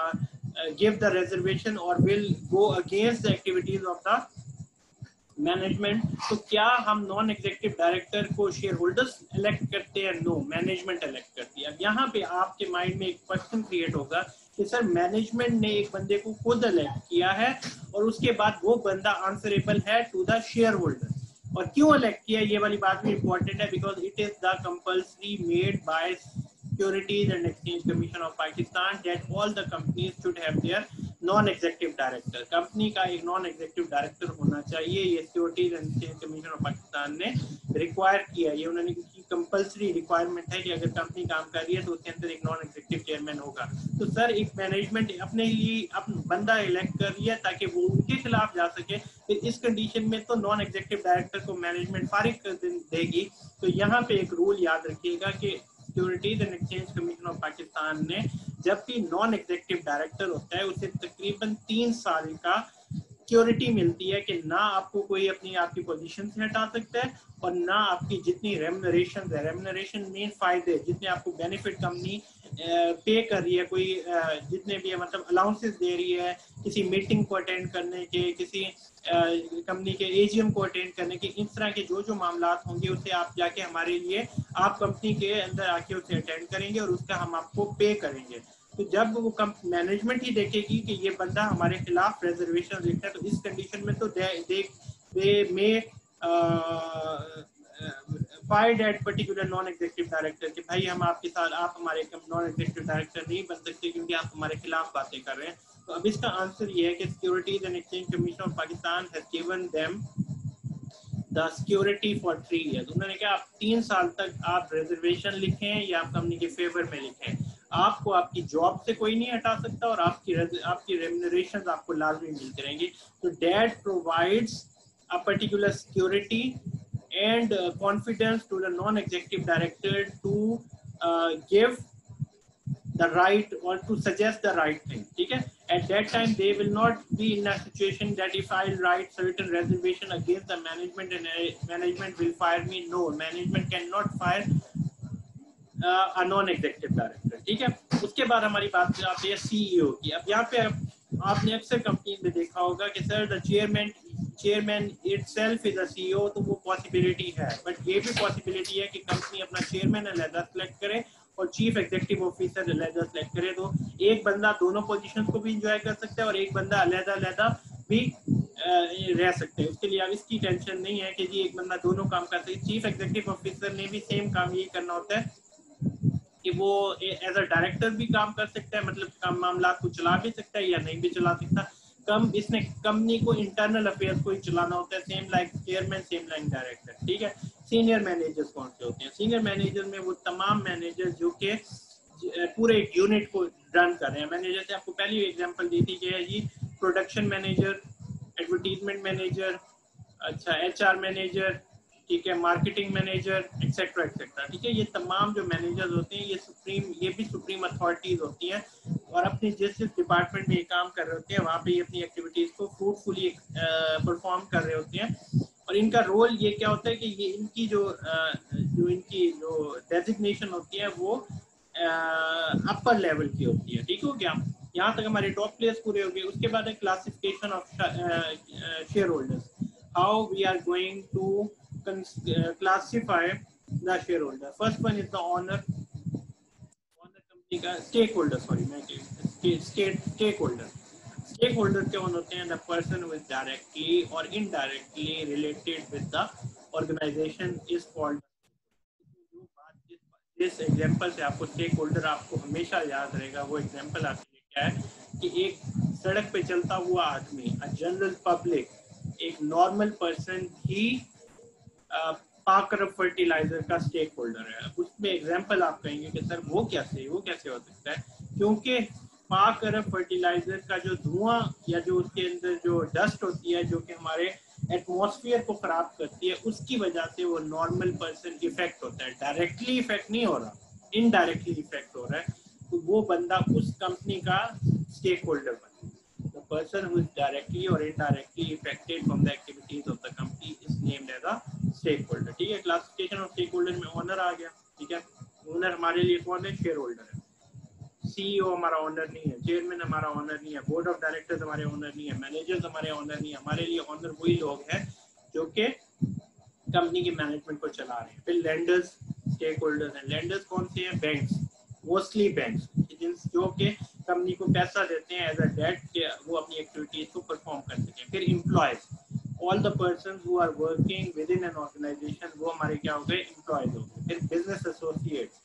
give the reservation or will go against the activities of the management, तो क्या हम नॉन एग्जीक्यूटिव डायरेक्टर को शेयर होल्डर्स इलेक्ट करते हैं? नो, मैनेजमेंट इलेक्ट करती है। अब यहाँ पे आपके माइंड में एक क्वेश्चन क्रिएट होगा कि सर मैनेजमेंट ने एक बंदे को खुद इलेक्ट किया है और उसके बाद वो बंदा आंसरेबल है टू द शेयर होल्डर, और क्यों इलेक्ट किया ये वाली बात भी इंपॉर्टेंट है, because it is the compulsory made by Securities and Exchange Commission of Pakistan that all the companies should have their non executive director, company का एक नॉन एग्जीक्यूटिव डायरेक्टर होना चाहिए। ये securities and exchange commission of Pakistan ने रिक्वायर किया, ये उन्होंने की कंपलसरी रिक्वायरमेंट है कि अगर कंपनी काम कर रही है तो उसके अंदर एक नॉन एग्जीक्यूटिव चेयरमैन होगा। तो सर एक मैनेजमेंट अपने लिए अपना बंदा इलेक्ट कर रही है ताकि वो उनके खिलाफ जा सके, फिर इस कंडीशन में तो नॉन एग्जीक्यूटिव डायरेक्टर को मैनेजमेंट फारिग कर देगी। तो यहाँ पे एक रूल याद रखिएगा कि securities and exchange commission of Pakistan ने जब भी नॉन एग्जीक्यूटिव डायरेक्टर होता है उसे तकरीबन तीन साल का सिक्योरिटी मिलती है कि ना आपको कोई अपनी आपकी पोजीशन से हटा सकता है और ना आपकी जितनी रेम्युनरेशन है, रेम्युनरेशन मीन फायदे जितने आपको बेनिफिट कंपनी पे कर रही है, कोई जितने भी है मतलब अलाउंसेस दे रही है किसी मीटिंग को अटेंड करने के, किसी कंपनी के एजीएम को अटेंड करने के, इस तरह के जो जो मामला होंगे उसे आप जाके हमारे लिए आप कंपनी के अंदर आके उसे अटेंड करेंगे और उसका हम आपको पे करेंगे। तो जब वो मैनेजमेंट ही देखेगी कि ये बंदा हमारे खिलाफ रिजर्वेशन लिखता है तो इस कंडीशन में तो they they may fired at particular non executive director कि भाई हम आपके साथ आप हमारे नॉन एग्जीक्यूटिव डायरेक्टर नहीं बन सकते क्योंकि आप हमारे खिलाफ बातें कर रहे हैं। तो अब इसका आंसर ये है कि securities and exchange commission of Pakistan has given them the security for three years. उन्होंने कहा आप तीन साल तक आप रिजर्वेशन लिखें या आप कंपनी के फेवर में लिखें, आपको आपकी जॉब से कोई नहीं हटा सकता और आपकी आपकी रेम्युनरेशन आपको लाजमी मिलती रहेंगी। तो that provides a particular security and uh, confidence to the non-executive director to uh, give the right or to suggest the right thing. ठीक है, at that time they will not be in a situation that if I write certain reservation against the management and uh, management will fire me. No, management cannot fire uh, a non-executive director. ठीक है, उसके बाद हमारी बात आती है सीईओ की। अब यहाँ पे आपने अक्सर कंपनी में देखा होगा कि sir the chairman chairman itself is a CEO, तो वो पॉसिबिलिटी है, बट ये भी पॉसिबिलिटी है कि कंपनी अपना चेयरमैन अलग सेलेक्ट करे और चीफ एग्जीक्यूटिव ऑफिसर अलग सेलेक्ट करे। तो एक बंदा दोनों पोजीशंस को भी इंजॉय कर सकता है और एक बंदा अलग-अलग भी रह सकते हैं। उसके लिए अब इसकी टेंशन नहीं है कि जी एक बंदा दोनों काम कर सकते। चीफ एग्जीक्यूटिव ऑफिसर ने भी सेम काम ये करना होता है कि वो एज अ डायरेक्टर भी काम कर सकता है, मतलब काम मामला को चला भी सकता है या नहीं भी चला सकता। कम इसने कंपनी को इंटरनल अफेयर्स को ही चलाना होता है, same like chairman same like director. ठीक है, सीनियर मैनेजर्स कौन से होते हैं? सीनियर मैनेजर में वो तमाम मैनेजर जो कि पूरे एक यूनिट को रन कर रहे हैं। मैंने जैसे आपको पहली एग्जांपल दी थी कि जी प्रोडक्शन मैनेजर, एडवर्टीजमेंट मैनेजर, अच्छा एचआर मैनेजर, ठीक है, मार्केटिंग मैनेजर, एक्सेट्रा एक्सेट्रा। ठीक है, ये तमाम जो मैनेजर्स होते हैं ये सुप्रीम ये भी सुप्रीम अथॉरिटीज होती हैं और अपने जिस जिस डिपार्टमेंट में ये काम कर रहे होते हैं वहाँ पे ये अपनी एक्टिविटीज को फ्रूटफुली परफॉर्म कर रहे होते हैं। और इनका रोल ये क्या होता है कि ये इनकी जो आ, जो इनकी जो डेजिग्नेशन होती है वो अपर लेवल की होती है। ठीक हो गया, यहाँ तक हमारे टॉप प्लेयर्स पूरे हो गए। उसके बाद है classification of share holders, how we are going to classify the shareholder. First one is the owner, owner company का stakeholder, sorry मैं state stakeholder. Stakeholder कौन होते हैं? The person who is directly or indirectly related with the organization is called. जो बात जिस एग्जांपल से आपको stakeholder आपको हमेशा याद रहेगा वो एग्जांपल आपके लिए क्या है कि एक सड़क पे चलता हुआ आदमी, a general public, एक नॉर्मल पर्सन ही पाक अरब फर्टिलाइजर का स्टेक होल्डर है। उसमें एग्जांपल आप कहेंगे कि सर वो कैसे वो कैसे हो सकता है? क्योंकि पाक अरब फर्टिलाइजर का जो धुआं या जो उसके अंदर जो डस्ट होती है जो कि हमारे एटमॉस्फेयर को खराब करती है, उसकी वजह से वो नॉर्मल पर्सन इफेक्ट होता है। डायरेक्टली इफेक्ट नहीं हो रहा, इनडायरेक्टली इफेक्ट हो रहा है, तो वो बंदा उस कंपनी का स्टेक होल्डर बना। The person who is directly or indirectly affected from the activities of the company is named as a stakeholder. ठीक है, क्लासिफिकेशन ऑफ स्टेकहोल्डर में ओनर आ गया। ठीक है, ओनर हमारे लिए कौन है? शेयर होल्डर है। सीईओ हमारा ओनर नहीं है, चेयरमैन हमारा ओनर नहीं है, बोर्ड ऑफ डायरेक्टर्स हमारे ओनर नहीं है, मैनेजर्स हमारे ओनर नहीं है। हमारे लिए ओनर वही लोग हैं जो कि कंपनी के मैनेजमेंट को चला रहे हैं। फिर लेंडर्स स्टेक होल्डर्स हैं। लेंडर्स कौन से हैं? बैंक्स, मोस्टली बैंक्स जो कि कंपनी को पैसा देते हैं एज अ डेट के वो अपनी एक्टिविटीज को परफॉर्म कर सकें। फिर employees, all the person who are working within an organisation, वो हमारे क्या हो गए? एम्प्लॉयज हो गए। फिर बिजनेस एसोसिएट्स,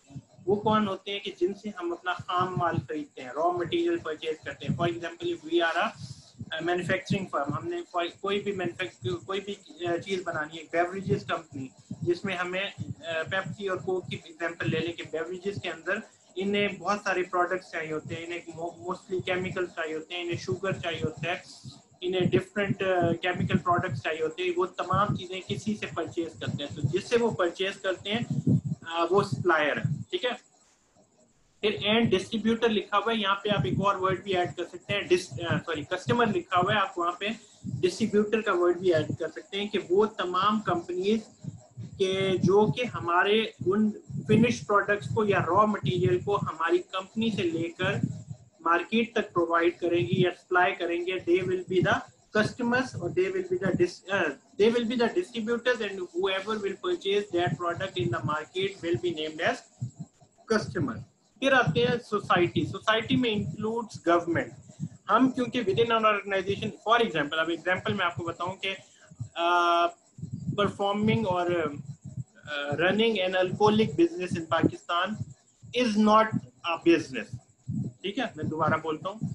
वो कौन होते हैं कि जिनसे हम अपना खाम माल खरीदते हैं, रॉ मटेरियल परचेज करते हैं। For example if we are a manufacturing firm, हमने कोई भी मैन्युफैक्चर कोई भी चीज़ बनानी है, बेवरेजेस कंपनी जिसमें हमें पेप्सी और कोक की एग्जांपल ले लें कि बेवरेजेस के अंदर इन्हें बहुत सारे प्रोडक्ट्स चाहिए होते हैं, इन्हें मोस्टली केमिकल्स चाहिए होते हैं, इन्हें शुगर चाहिए होता है, इन्हें डिफरेंट केमिकल प्रोडक्ट्स चाहिए होते हैं। वो तमाम चीज़ें किसी से परचेज करते हैं, तो जिससे वो परचेज करते हैं uh, वो सप्लायर है, ठीक है। फिर एंड डिस्ट्रीब्यूटर लिखा हुआ है, यहाँ पे आप एक और वर्ड भी ऐड कर सकते हैं, सॉरी कस्टमर लिखा हुआ है, आप वहाँ पे डिस्ट्रीब्यूटर का वर्ड भी ऐड कर सकते हैं कि वो तमाम कंपनीज के जो कि हमारे उन फिनिश प्रोडक्ट्स को या रॉ मटेरियल को हमारी कंपनी से लेकर मार्केट तक प्रोवाइड करेंगी या सप्लाई करेंगे, they will be the customers or they will be the dis, uh, they will be the distributors, and whoever will purchase that product in the market will be named as customer. फिर आते हैं सोसाइटी। सोसाइटी में इंक्लूड्स गवर्नमेंट। हम क्योंकि within our organization, for example, अब एग्जांपल मैं आपको बताऊं कि परफॉर्मिंग और running an alcoholic business in Pakistan is not a business, ठीक है। मैं दोबारा बोलता हूँ,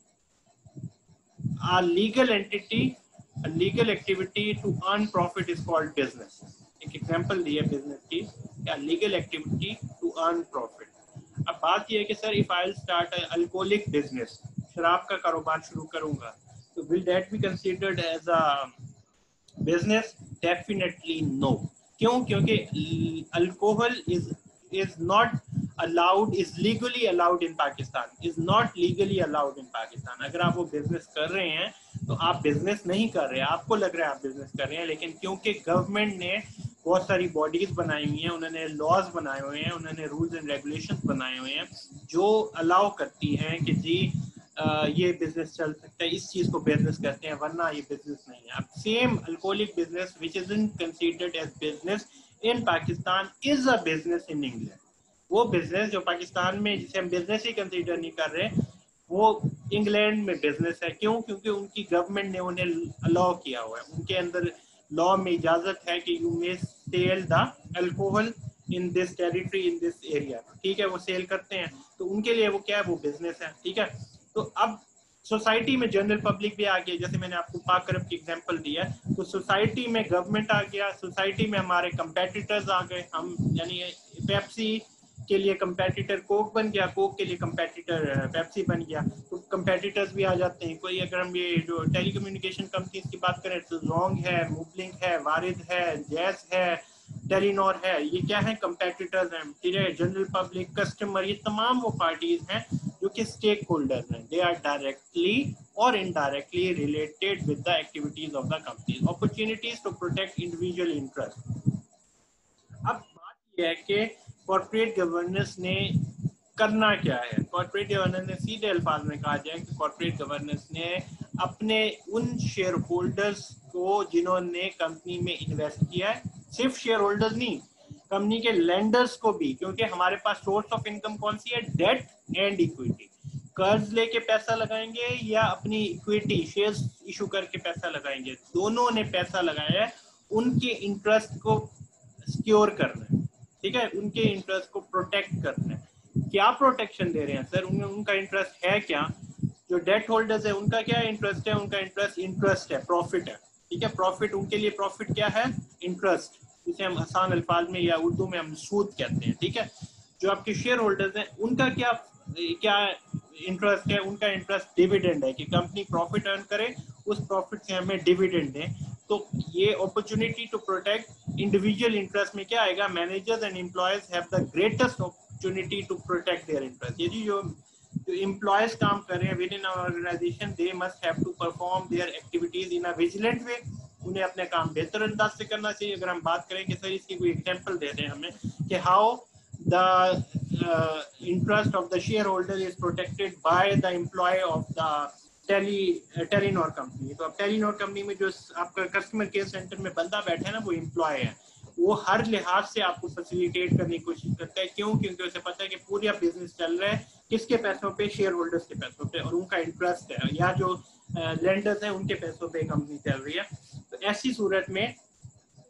a legal entity, a legal activity to earn profit is called business. एक एग्जांपल दिया बिजनेस की, या legal activity to earn profit. अब बात यह है कि sir if I will start alcoholic business, शराब का कारोबार शुरू करूंगा, तो will that be considered as a business? Definitely no. क्यों? क्योंकि alcohol is is not allowed, is legally allowed in Pakistan, is not legally allowed in Pakistan. अगर आप वो बिजनेस कर रहे हैं तो आप बिजनेस नहीं कर रहे हैं, आपको लग रहा है आप बिजनेस कर रहे हैं, लेकिन क्योंकि गवर्नमेंट ने बहुत सारी बॉडीज बनाई हुई हैं, उन्होंने लॉज बनाए हुए हैं, उन्होंने रूल्स एंड रेगुलेशंस बनाए हुए हैं जो अलाउ करती हैं कि जी आ, ये बिजनेस चल सकता है, इस चीज को बिजनेस करते हैं, वरना ये बिजनेस नहीं है। अब same alcoholic business which is in considered as business in Pakistan is a business in England. वो बिजनेस जो पाकिस्तान में जिसे हम बिजनेस ही कंसीडर नहीं कर रहे, वो इंग्लैंड में बिजनेस है। क्यों? क्योंकि उनकी गवर्नमेंट ने उन्हें अलाउ किया हुआ है, उनके अंदर लॉ में इजाजत है कि you may sell the alcohol in this territory, in this area, ठीक है। वो सेल करते हैं, तो उनके लिए वो क्या है, वो बिजनेस है, ठीक है। तो अब सोसाइटी में जनरल पब्लिक भी आ गया, जैसे मैंने आपको पाक अरब की एग्जांपल दिया, तो सोसाइटी में गवर्नमेंट आ गया, सोसाइटी में हमारे कंपेटिटर्स आ गए, हम यानी पेप्सी के लिए कंपेटिटर कोक बन गया, कोक के लिए कंपेटिटर पेप्सी बन गया, तो कंपेटिटर्स भी आ जाते हैं। कोई अगर हम ये जो टेलीकम्युनिकेशन कंपनीज की बात करें तो जोंग है, मूवलिंक है, वारिद है, जैस है, टेलीनॉर है, ये क्या है, कंपेटिटर्स हैं, ठीक है। जनरल पब्लिक, कस्टमर, ये तमाम वो पार्टीज हैं जो कि स्टेक होल्डर्स हैं, दे आर डायरेक्टली और indirectly related with the activities of the company. Opportunities to protect individual interest. अब बात यह है कि कॉर्पोरेट गवर्नेंस ने करना क्या है। कॉर्पोरेट गवर्नेंस ने सीधे अल्फाज में कहा जाए कि कॉर्पोरेट गवर्नेंस ने अपने उन शेयर होल्डर्स को जिन्होंने कंपनी में इन्वेस्ट किया है, सिर्फ शेयर होल्डर्स नहीं, कंपनी के लेंडर्स को भी, क्योंकि हमारे पास सोर्स ऑफ इनकम कौन सी है, डेट एंड इक्विटी। कर्ज लेके पैसा लगाएंगे या अपनी इक्विटी शेयर्स इशू करके पैसा लगाएंगे, दोनों ने पैसा लगाया है, उनके इंटरेस्ट को सिक्योर करना है, ठीक है, उनके इंटरेस्ट को प्रोटेक्ट करना है। क्या प्रोटेक्शन दे रहे हैं सर, उन, उनका इंटरेस्ट है क्या? जो डेट होल्डर्स है उनका क्या इंटरेस्ट है, उनका इंटरेस्ट इंटरेस्ट है, प्रॉफिट है, ठीक है। प्रॉफिट, उनके लिए प्रॉफिट क्या है, इंटरेस्ट, जिसे हम आसान अल्फाज में या उर्दू में हम सूद कहते हैं, ठीक है। जो आपके शेयर होल्डर्स हैं उनका क्या क्या इंटरेस्ट है, उनका इंटरेस्ट डिविडेंड है कि कंपनी प्रॉफिट अर्न करे, उस प्रॉफिट से हमें डिविडेंड दें। तो ये opportunity to protect individual interest में क्या आएगा, managers and employees have the greatest opportunity to protect their interest. यदि जो जो एम्प्लॉयज काम कर रहे हैं within our organization, they must have to perform their activities in a vigilant way, उन्हें अपने काम बेहतर अंदाज से करना चाहिए। अगर हम बात करें कि सर इसकी कोई एग्जांपल दे दें हमें कि how the uh, interest of the shareholder is protected by the employee of the tele Telenor company. तो अब टेलीनॉर कंपनी में जो आपका कस्टमर केयर सेंटर में बंदा बैठा है ना, वो एम्प्लॉय है, वो हर लिहाज से आपको फैसिलिटेट करने की कोशिश करता है। क्यों? क्योंकि उसे पता है कि पूरा बिजनेस चल रहा है किसके पैसों पे, शेयर होल्डर्स के पैसों पे, और उनका इंटरेस्ट है, या जो लेंडर्स हैं उनके पैसों पे कंपनी चल रही है। तो ऐसी सूरत में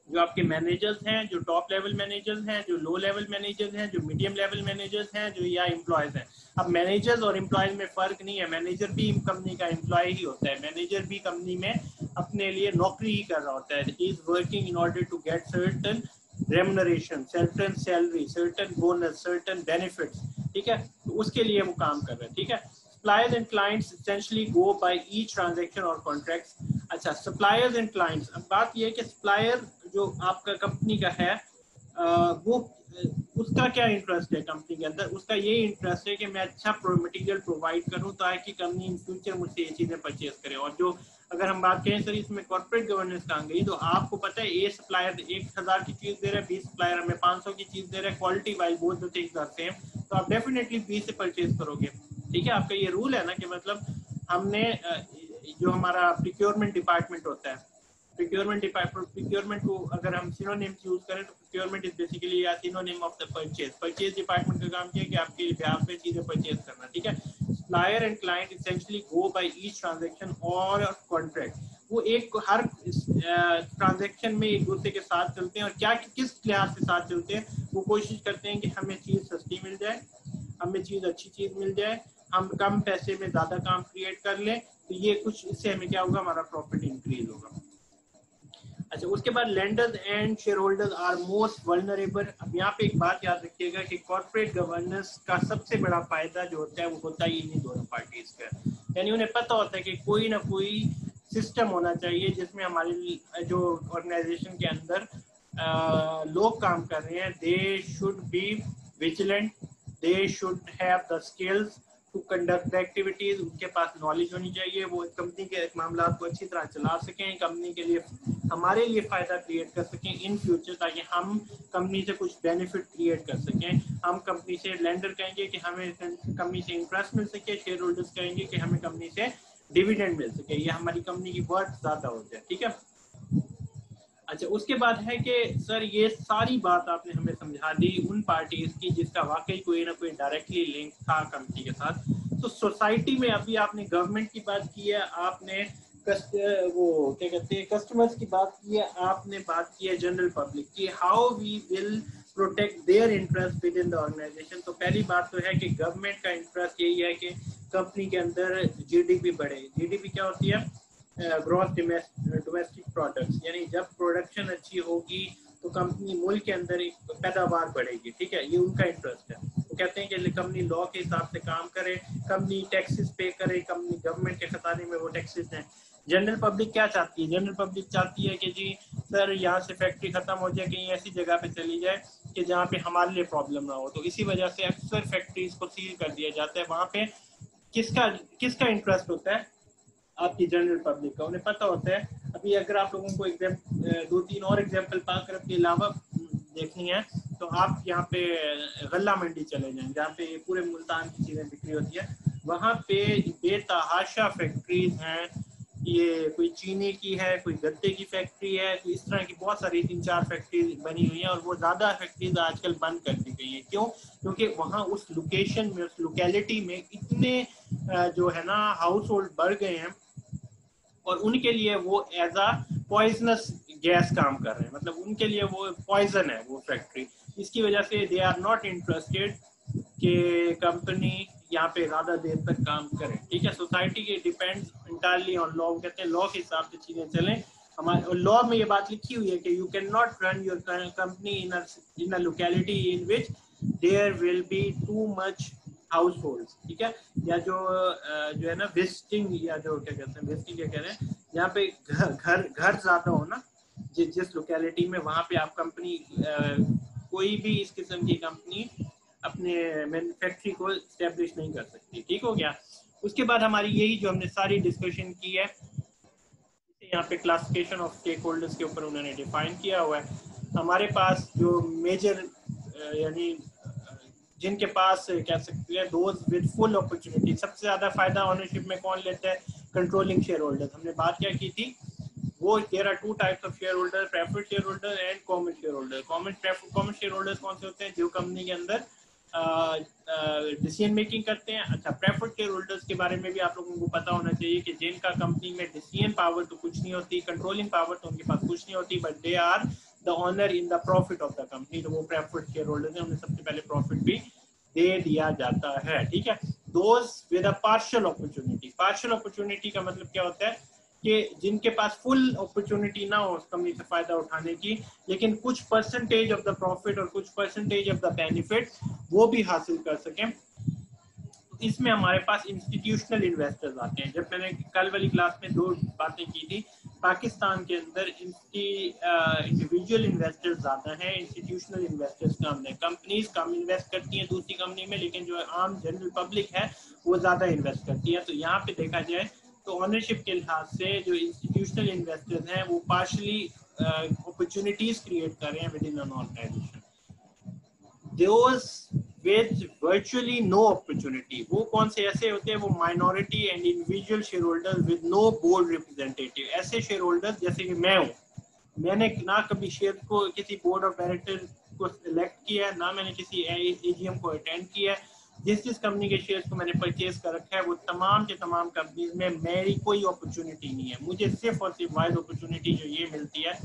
जो आपके मैनेजर्स हैं, जो टॉप लेवल मैनेजर्स हैं, जो लो लेवल मैनेजर्स हैं, जो मीडियम लेवल मैनेजर्स हैं, जो या एम्प्लॉयज हैं। अब मैनेजर्स और एम्प्लॉयज में फ़र्क नहीं है, मैनेजर भी कंपनी का एम्प्लॉय ही होता है, मैनेजर भी कंपनी में अपने लिए नौकरी ही कर रहा होता है। He is working in order to get certain remuneration, certain salary, certain bonus, certain benefits, ठीक है, तो उसके लिए वो काम कर रहे हैं, ठीक है। Suppliers and clients essentially go by each transaction or contracts. अच्छा, suppliers and clients, अब बात ये है कि supplier जो आपका कंपनी का है, आ, वो उसका क्या इंटरेस्ट है कंपनी के अंदर? उसका ये इंटरेस्ट है कि मैं अच्छा मटेरियल प्रोवाइड करूं ताकि कंपनी इन फ्यूचर मुझसे ये चीज़ें परचेज करे। और जो अगर हम बात करें सर इसमें कॉर्पोरेट गवर्नेंस कहाँ गई, तो आपको पता है ए सप्लायर एक हज़ार की चीज़ दे रहा है, बी सप्लायर हमें पाँच सौ की चीज़ दे रहा है, quality wise both the things are same, तो आप डेफिनेटली बी से परचेज करोगे, ठीक है। आपका ये रूल है ना कि मतलब हमने जो हमारा प्रोक्योरमेंट डिपार्टमेंट होता है, प्रोक्योरमेंट डिपार्टमेंट प्रोक्योरमेंट को अगर हम सिनोनिम्स यूज करें तो प्रोक्योरमेंट इज बेसिकली या synonym of the purchase. Purchase department का काम किया कि आपके बिहाफ पे चीजें परचेज करना, ठीक है। Supplier and client essentially go by each transaction और कॉन्ट्रैक्ट, वो एक हर ट्रांजैक्शन में एक दूसरे के साथ चलते हैं, और क्या किस लिहाज से साथ चलते हैं, वो कोशिश करते हैं कि हमें चीज़ सस्ती मिल जाए, हमें चीज़ अच्छी चीज़ मिल जाए, हम कम पैसे में ज़्यादा काम क्रिएट कर लें, तो ये कुछ इससे हमें क्या होगा, हमारा प्रॉफिट इंक्रीज होगा। अच्छा, उसके बाद lenders and shareholders are most vulnerable. अब यहाँ पे एक बात याद रखिएगा कि कॉर्पोरेट गवर्नेंस का सबसे बड़ा फायदा जो होता है वो होता है इन्हीं दोनों पार्टीज का, यानी उन्हें पता होता है कि कोई ना कोई सिस्टम होना चाहिए जिसमें हमारी जो ऑर्गेनाइजेशन के अंदर आ, लोग काम कर रहे हैं, they should be vigilant, they should have the skills to conduct activities, उनके पास नॉलेज होनी चाहिए, वो कंपनी के मामला को अच्छी तरह चला सकें, कंपनी के लिए हमारे लिए फायदा क्रिएट कर सकें इन फ्यूचर, ताकि हम कंपनी से कुछ बेनिफिट क्रिएट कर सकें। हम कंपनी से लेंडर कहेंगे कि हमें कंपनी से इंटरेस्ट मिल सके, शेयर होल्डर्स कहेंगे कि हमें कंपनी से डिविडेंड मिल सके, ये हमारी कंपनी की वर्थ ज्यादा हो जाए, ठीक है। अच्छा, उसके बाद है कि सर ये सारी बात आपने हमें समझा दी उन पार्टीज की जिसका वाकई कोई ना कोई डायरेक्टली लिंक था कंपनी के साथ। तो सोसाइटी में अभी आपने गवर्नमेंट की बात की है, आपने कस्ट, वो क्या कहते हैं कस्टमर्स की बात की है, आपने बात की है जनरल पब्लिक की, how we will protect their interest within the organisation. तो पहली बात तो है कि गवर्नमेंट का इंटरेस्ट यही है कि कंपनी के अंदर जीडीपी बढ़े। जीडीपी क्या होती है? ग्रॉस डोमेस्टिक प्रोडक्ट्स, यानी जब प्रोडक्शन अच्छी होगी तो कंपनी मुल्क के अंदर एक पैदावार बढ़ेगी, ठीक है, ये उनका इंटरेस्ट है। वो कहते हैं कि कंपनी लॉ के हिसाब से काम करे, कंपनी टैक्सेस पे करे, कंपनी गवर्नमेंट के खजाने में वो टैक्सेस हैं। जनरल पब्लिक क्या चाहती है? जनरल पब्लिक चाहती है कि जी सर यहाँ से फैक्ट्री खत्म हो जाए, कहीं ऐसी जगह पे चली जाए कि जहाँ पे हमारे लिए प्रॉब्लम ना हो। तो इसी वजह से अक्सर फैक्ट्रीज को सील कर दिया जाता है। वहाँ पे किसका किसका इंटरेस्ट होता है? आपकी जनरल पब्लिक का। उन्हें पता होता है। अभी अगर आप लोगों को एग्जाम दो तीन और एग्जाम्पल पाकर के अलावा देखनी है तो आप यहाँ पे गल्ला मंडी चले जाएं, जहाँ पे पूरे मुल्तान की चीज़ें बिक्री होती है। वहाँ पे बेतहाशा फैक्ट्रीज हैं, ये कोई चीनी की है, कोई गत्ते की फैक्ट्री है, तो इस तरह की बहुत सारी तीन चार फैक्ट्री बनी हुई हैं, और वो ज़्यादा फैक्ट्रीज आजकल बंद कर दी गई हैं। क्यों? क्योंकि वहाँ उस लोकेशन में, उस लोकेलिटी में इतने जो है ना हाउस होल्ड बढ़ गए हैं, और उनके लिए वो एज अ पॉइजनस गैस काम कर रहे हैं, मतलब उनके लिए वो पॉइजन है वो फैक्ट्री। इसकी वजह से दे आर नॉट इंटरेस्टेड कि कंपनी यहाँ पे ज्यादा देर तक काम करे, ठीक है। सोसाइटी के डिपेंड्स इंटायरली ऑन लॉ, कहते हैं लॉ के हिसाब से चीजें चलें। हमारे लॉ में ये बात लिखी हुई है कि you can not run your company in in a locality in which there will be too much household, ठीक है, या जो जो है ना विजिटिंग, या जो क्या कहते हैं विजिटिंग क्या कह रहे हैं, यहाँ पे घर घर ज्यादा हो ना जिस जिस लोकेलिटी में, वहाँ पे आप कंपनी कोई भी इस किस्म की कंपनी अपने मैन्युफैक्चरिंग को स्टैब्लिश नहीं कर सकती, ठीक हो गया। उसके बाद हमारी यही जो हमने सारी डिस्कशन की है, यहाँ पे क्लासिफिकेशन ऑफ स्टेक होल्डर्स के ऊपर उन्होंने डिफाइन किया हुआ है। हमारे पास जो मेजर यानी जिनके पास कह सकते हैं दोज विद फुल अपॉर्चुनिटी, सबसे ज्यादा फायदा ओनरशिप में कौन लेता है? Controlling shareholders. हमने बात क्या की थी? वो there are two types of shareholder, preferred shareholder and common shareholder. Common common shareholders कौन से होते हैं? जो कंपनी के अंदर डिसीजन मेकिंग करते हैं। अच्छा, प्रेफर्ड शेयर होल्डर्स के बारे में भी आप लोगों को पता होना चाहिए कि जिनका कंपनी में डिसीजन पावर तो कुछ नहीं होती, कंट्रोलिंग पावर तो उनके पास कुछ नहीं होती, but they are the owner in the profit of the company, तो वो प्रेफर्ड शेयर होल्डर्स हैं, उन्हें सबसे पहले प्रॉफिट भी दे दिया जाता है, ठीक है। Those with a partial opportunity, partial opportunity का मतलब क्या होता है कि जिनके पास फुल अपॉर्चुनिटी ना हो उस कंपनी से फायदा उठाने की, लेकिन कुछ परसेंटेज ऑफ द प्रॉफिट और कुछ परसेंटेज ऑफ द बेनिफिट वो भी हासिल कर सकें। इसमें हमारे पास इंस्टीट्यूशनल इन्वेस्टर्स आते हैं। जब मैंने कल वाली क्लास में दो बातें की थी, पाकिस्तान के अंदर इंडिविजुअल इन्वेस्टर्स ज़्यादा हैं, इंस्टीट्यूशनल इन्वेस्टर्स कम हैं। कंपनीज कम इन्वेस्ट करती हैं दूसरी कंपनी में, लेकिन जो आम जनरल पब्लिक है वो ज़्यादा इन्वेस्ट करती है। तो यहाँ पे देखा जाए तो ऑनरशिप के लिहाज से जो इंस्टीट्यूशनल इन्वेस्टर्स हैं वो पार्शली अपॉर्चुनिटीज क्रिएट कर रहे हैं within an organisation. Those with virtually no opportunity, वो कौन से ऐसे होते हैं, वो minority and individual shareholders with no board representative। ऐसे शेयर होल्डर्स जैसे कि मैं हूँ, मैंने ना कभी शेयर को किसी बोर्ड ऑफ डायरेक्टर को सिलेक्ट किया है, ना मैंने किसी एजीएम को अटेंड किया है। जिस जिस कंपनी के शेयर्स को मैंने परचेज कर रखा है वो तमाम के तमाम कंपनीज में मेरी कोई अपॉर्चुनिटी नहीं है। मुझे सिर्फ और सिर्फ वाइड अपॉर्चुनिटी जो ये मिलती है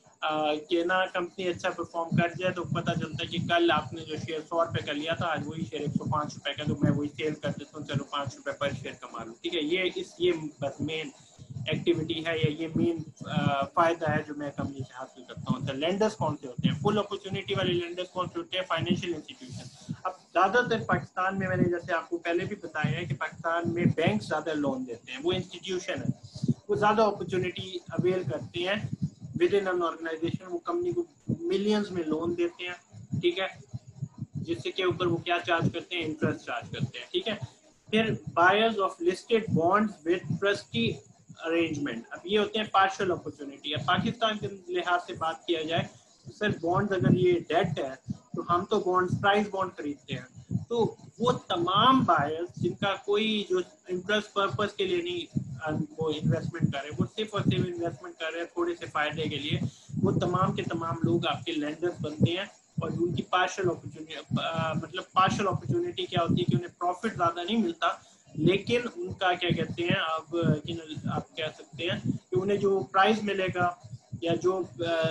कि ना कंपनी अच्छा परफॉर्म कर जाए तो पता चलता है कि कल आपने जो शेयर सौ रुपये का लिया था, आज वही शेयर एक सौ पाँच रुपये का, तो मैं वही सेल कर देता हूँ, चलो पाँच रुपये पर शेयर कमा लूँ, ठीक है। ये इस ये बस मेन एक्टिविटी है या ये मेन फायदा है जो मैं कंपनी से हासिल करता हूँ। तो लेंडर्स कौन से होते हैं, फुल अपॉर्चुनिटी वाले लेंडर्स कौन से होते हैं, फाइनेंशियल इंस्टीट्यूशन। अब ज़्यादातर पाकिस्तान में, मैंने जैसे आपको पहले भी बताया है कि पाकिस्तान में बैंक ज़्यादा लोन देते हैं, वो इंस्टीट्यूशन है, वो ज़्यादा अपॉर्चुनिटी अवेल करते हैं विद इन एन ऑर्गेनाइजेशन। वो कंपनी को मिलियंस में लोन देते हैं, ठीक है, जिससे के ऊपर वो क्या चार्ज करते हैं, इंटरेस्ट चार्ज करते हैं, ठीक है। फिर buyers of listed bonds with trustee arrangement, अब ये होते हैं पार्शियल अपॉर्चुनिटी। अब पाकिस्तान के लिहाज से बात किया जाए तो सर बॉन्ड्स अगर ये डेट है तो हम तो बॉन्ड्स प्राइस बॉन्ड खरीदते हैं, तो वो तमाम बायर्स जिनका कोई जो इंटरेस्ट पर्पस के लिए नहीं वो इन्वेस्टमेंट कर रहे हैं, वो सिर्फ और सिर्फ इन्वेस्टमेंट कर रहे हैं थोड़े से फायदे के लिए, वो तमाम के तमाम लोग आपके लेंडर्स बनते हैं। और उनकी पार्शियल अपॉर्चुनिटी, मतलब पार्शियल अपॉर्चुनिटी क्या होती है कि उन्हें प्रॉफिट ज़्यादा नहीं मिलता, लेकिन उनका क्या कहते हैं आप आप कह सकते हैं कि उन्हें जो प्राइस मिलेगा या जो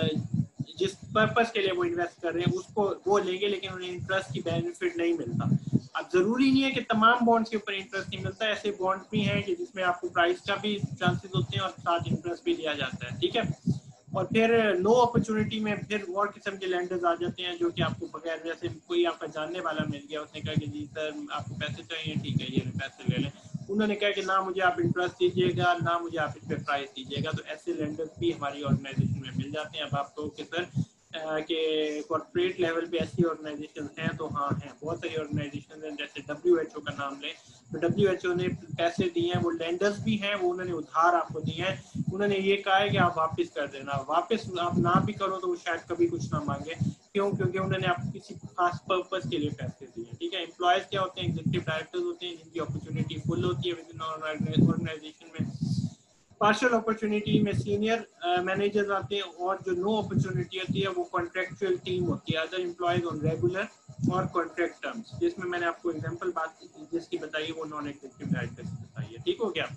जिस पर्पस के लिए वो इन्वेस्ट कर रहे हैं उसको वो लेंगे, लेकिन उन्हें इंटरेस्ट की बेनिफिट नहीं मिलता। अब जरूरी नहीं है कि तमाम बॉन्ड्स के ऊपर इंटरेस्ट नहीं मिलता, ऐसे बॉन्ड भी हैं कि जिसमें आपको प्राइस का भी चांसेस होते हैं और साथ इंटरेस्ट भी दिया जाता है, ठीक है। और फिर नो अपॉर्चुनिटी में फिर और किस्म के लैंडर्स आ जाते हैं जो कि आपको बगैर, जैसे कोई आपका जानने वाला मिल गया, उसने कहा कि जी सर आपको पैसे चाहिए, ठीक है ये पैसे ले लें। उन्होंने कहा कि ना मुझे आप इंटरेस्ट दीजिएगा, ना मुझे आप इस पर प्राइस दीजिएगा, तो ऐसे लैंडर्स भी हमारी ऑर्गेनाइजेशन में मिल जाते हैं। अब आप कहो कि सर कि कॉर्पोरेट लेवल पे ऐसी ऑर्गेनाइजेशन हैं, तो हाँ हैं, बहुत सारी ऑर्गेनाइजेशन हैं। जैसे डब्ल्यू एच ओ का नाम लें तो डब्ल्यू एच ओ ने पैसे दिए हैं, वो लेंडर्स भी हैं, वो उन्होंने उधार आपको दिए हैं, उन्होंने ये कहा है कि आप वापस कर देना, वापस आप ना भी करो तो वो शायद कभी कुछ ना मांगे, क्यों, क्योंकि उन्होंने आपको किसी खास पर्पस के लिए पैसे दिए, ठीक है। एम्प्लॉयज क्या होते हैं, एग्जीक्यूटिव डायरेक्टर्स होते हैं जिनकी अपॉर्चुनिटी फुल होती है विद इन ऑर्गेनाइजेशन में। पार्शियल अपॉर्चुनिटी में सीनियर मैनेजर्स आते हैं, और जो नो अपॉर्चुनिटी होती है वो कॉन्ट्रेक्चुअल टीम होती है, अदर एम्प्लॉयज ऑन रेगुलर और कॉन्ट्रैक्ट टर्म्स, जिसमें मैंने आपको एग्जांपल बात जिसकी बताई वो नॉन एग्जीक्यूटिव डायरेक्टर की बताई है, ठीक हो गया।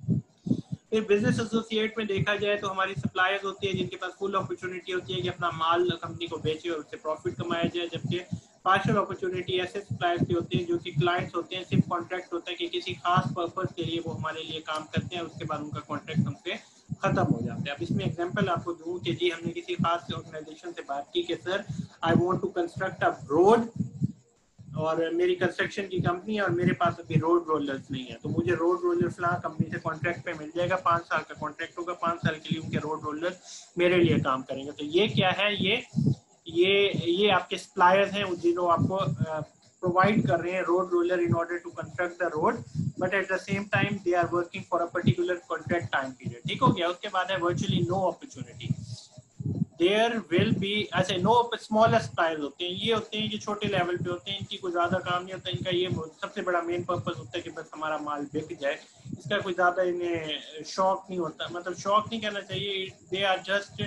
फिर बिजनेस एसोसिएट में देखा जाए तो हमारी सप्लायर्स होती है जिनके पास फुल अपॉर्चुनिटी होती है कि अपना माल कंपनी को बेचे और उससे प्रॉफिट कमाया जाए, जबकि पार्शियल अपॉर्चुनिटी ऐसे सप्लायर्स की होती है जो कि क्लाइंट्स होते हैं, सिर्फ कॉन्ट्रैक्ट होता है कि किसी खास पर्पस के लिए वो हमारे लिए काम करते हैं, उसके बाद उनका कॉन्ट्रैक्ट हमसे खत्म हो जाता है। अब इसमें एग्जांपल आपको दूं कि जी हमने किसी खास ऑर्गेनाइजेशन से बात की कि sir I want to construct a road, और मेरी कंस्ट्रक्शन की कंपनी है और मेरे पास अभी रोड रोलर्स नहीं है, तो मुझे रोड रोलर फला कंपनी से कॉन्ट्रैक्ट पे मिल जाएगा, पाँच साल का कॉन्ट्रैक्ट होगा, पाँच साल के लिए उनके रोड रोलर्स मेरे लिए काम करेंगे। तो ये क्या है, ये ये ये आपके सप्लायर्स हैं जिनको आपको प्रोवाइड कर रहे हैं road roller in order to construct the road, but at the same time they are working for a particular contract time period, ठीक हो गया। उसके बाद है virtually no opportunity, there will be ऐसे नो स्मॉलर सप्लायर्स होते हैं, ये होते हैं कि छोटे लेवल पे होते हैं, इनकी कोई ज़्यादा काम नहीं होता, इनका ये सबसे बड़ा मेन पर्पस होता है कि बस हमारा माल बिक जाए, इसका कोई ज़्यादा इन्हें शौक नहीं होता, मतलब शौक नहीं कहना चाहिए, दे आर जस्ट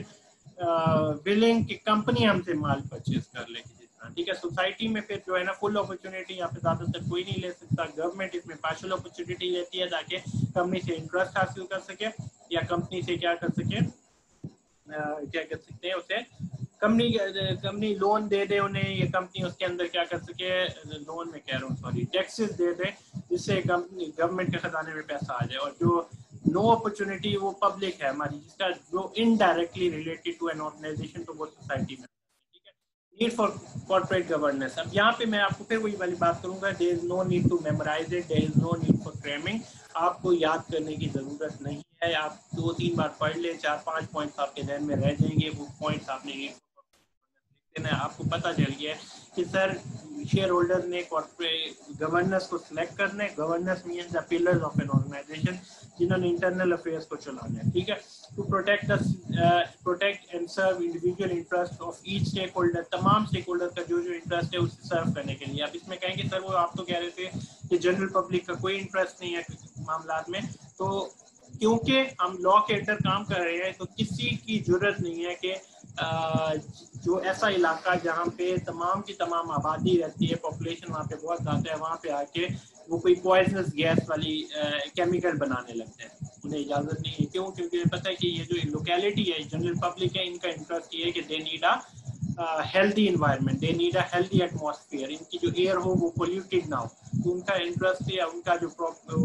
विलिंग कि कंपनी हमसे माल परचेज कर ले किसी तरह, ठीक है। सोसाइटी में फिर जो है ना फुल अपॉर्चुनिटी यहाँ पे ज़्यादातर कोई नहीं ले सकता, गवर्नमेंट इसमें पार्शियल अपॉर्चुनिटी लेती है ताकि कंपनी से इंटरेस्ट हासिल कर सके या कंपनी से क्या कर सके, Uh, क्या कर सकते हैं उसे कंपनी कंपनी लोन दे दे उन्हें, ये कंपनी उसके अंदर क्या कर सके, लोन में कह रहा हूँ सॉरी टैक्सेस दे दे, जिससे कंपनी गवर्नमेंट के खजाने में पैसा आ जाए। और जो नो अपॉर्चुनिटी वो पब्लिक है हमारी, जिसका जो indirectly related to an organisation, तो वो सोसाइटी में, ठीक है। नीड फॉर कॉर्पोरेट गवर्नेंस, अब यहाँ पे मैं आपको फिर वही वाली बात करूंगा, there is no need to memorise it, there is no need for cramming, आपको याद करने की जरूरत नहीं है, आप दो तीन बार पढ़ ले, चार पांच पॉइंट्स आपके ध्यान में रह जाएंगे, वो पॉइंट्स आपने आपको पता चल गया कि सर शेयर होल्डर ने कॉर्पोरेट गवर्नेंस को सिलेक्ट करना है। Governance means the pillars of an organisation, जिन्होंने इंटरनल अफेयर्स को चलाना है, ठीक है। To protect protect and serve individual interest of each stakeholder, तमाम स्टेक होल्डर का जो जो इंटरेस्ट है उसे सर्व करने के लिए। आप इसमें कहेंगे सर वो आप तो कह रहे थे कि जनरल पब्लिक का कोई इंटरेस्ट नहीं है मामला में, तो क्योंकि हम लॉ के अंडर काम कर रहे हैं तो किसी की जरूरत नहीं है कि जो ऐसा इलाका जहाँ पे तमाम की तमाम आबादी रहती है, पॉपुलेशन वहाँ पे बहुत ज़्यादा है, वहाँ पे आके वो कोई पॉइजनस गैस वाली केमिकल बनाने लगते हैं, उन्हें इजाज़त नहीं है। क्यों? क्योंकि पता है कि ये जो लोकेलिटी है, जनरल पब्लिक है, इनका इंटरेस्ट ये है कि they need a healthy environment, they need a healthy atmosphere, इनकी जो एयर हो वो पोल्यूटेड ना हो, तो उनका इंटरेस्ट है, उनका जो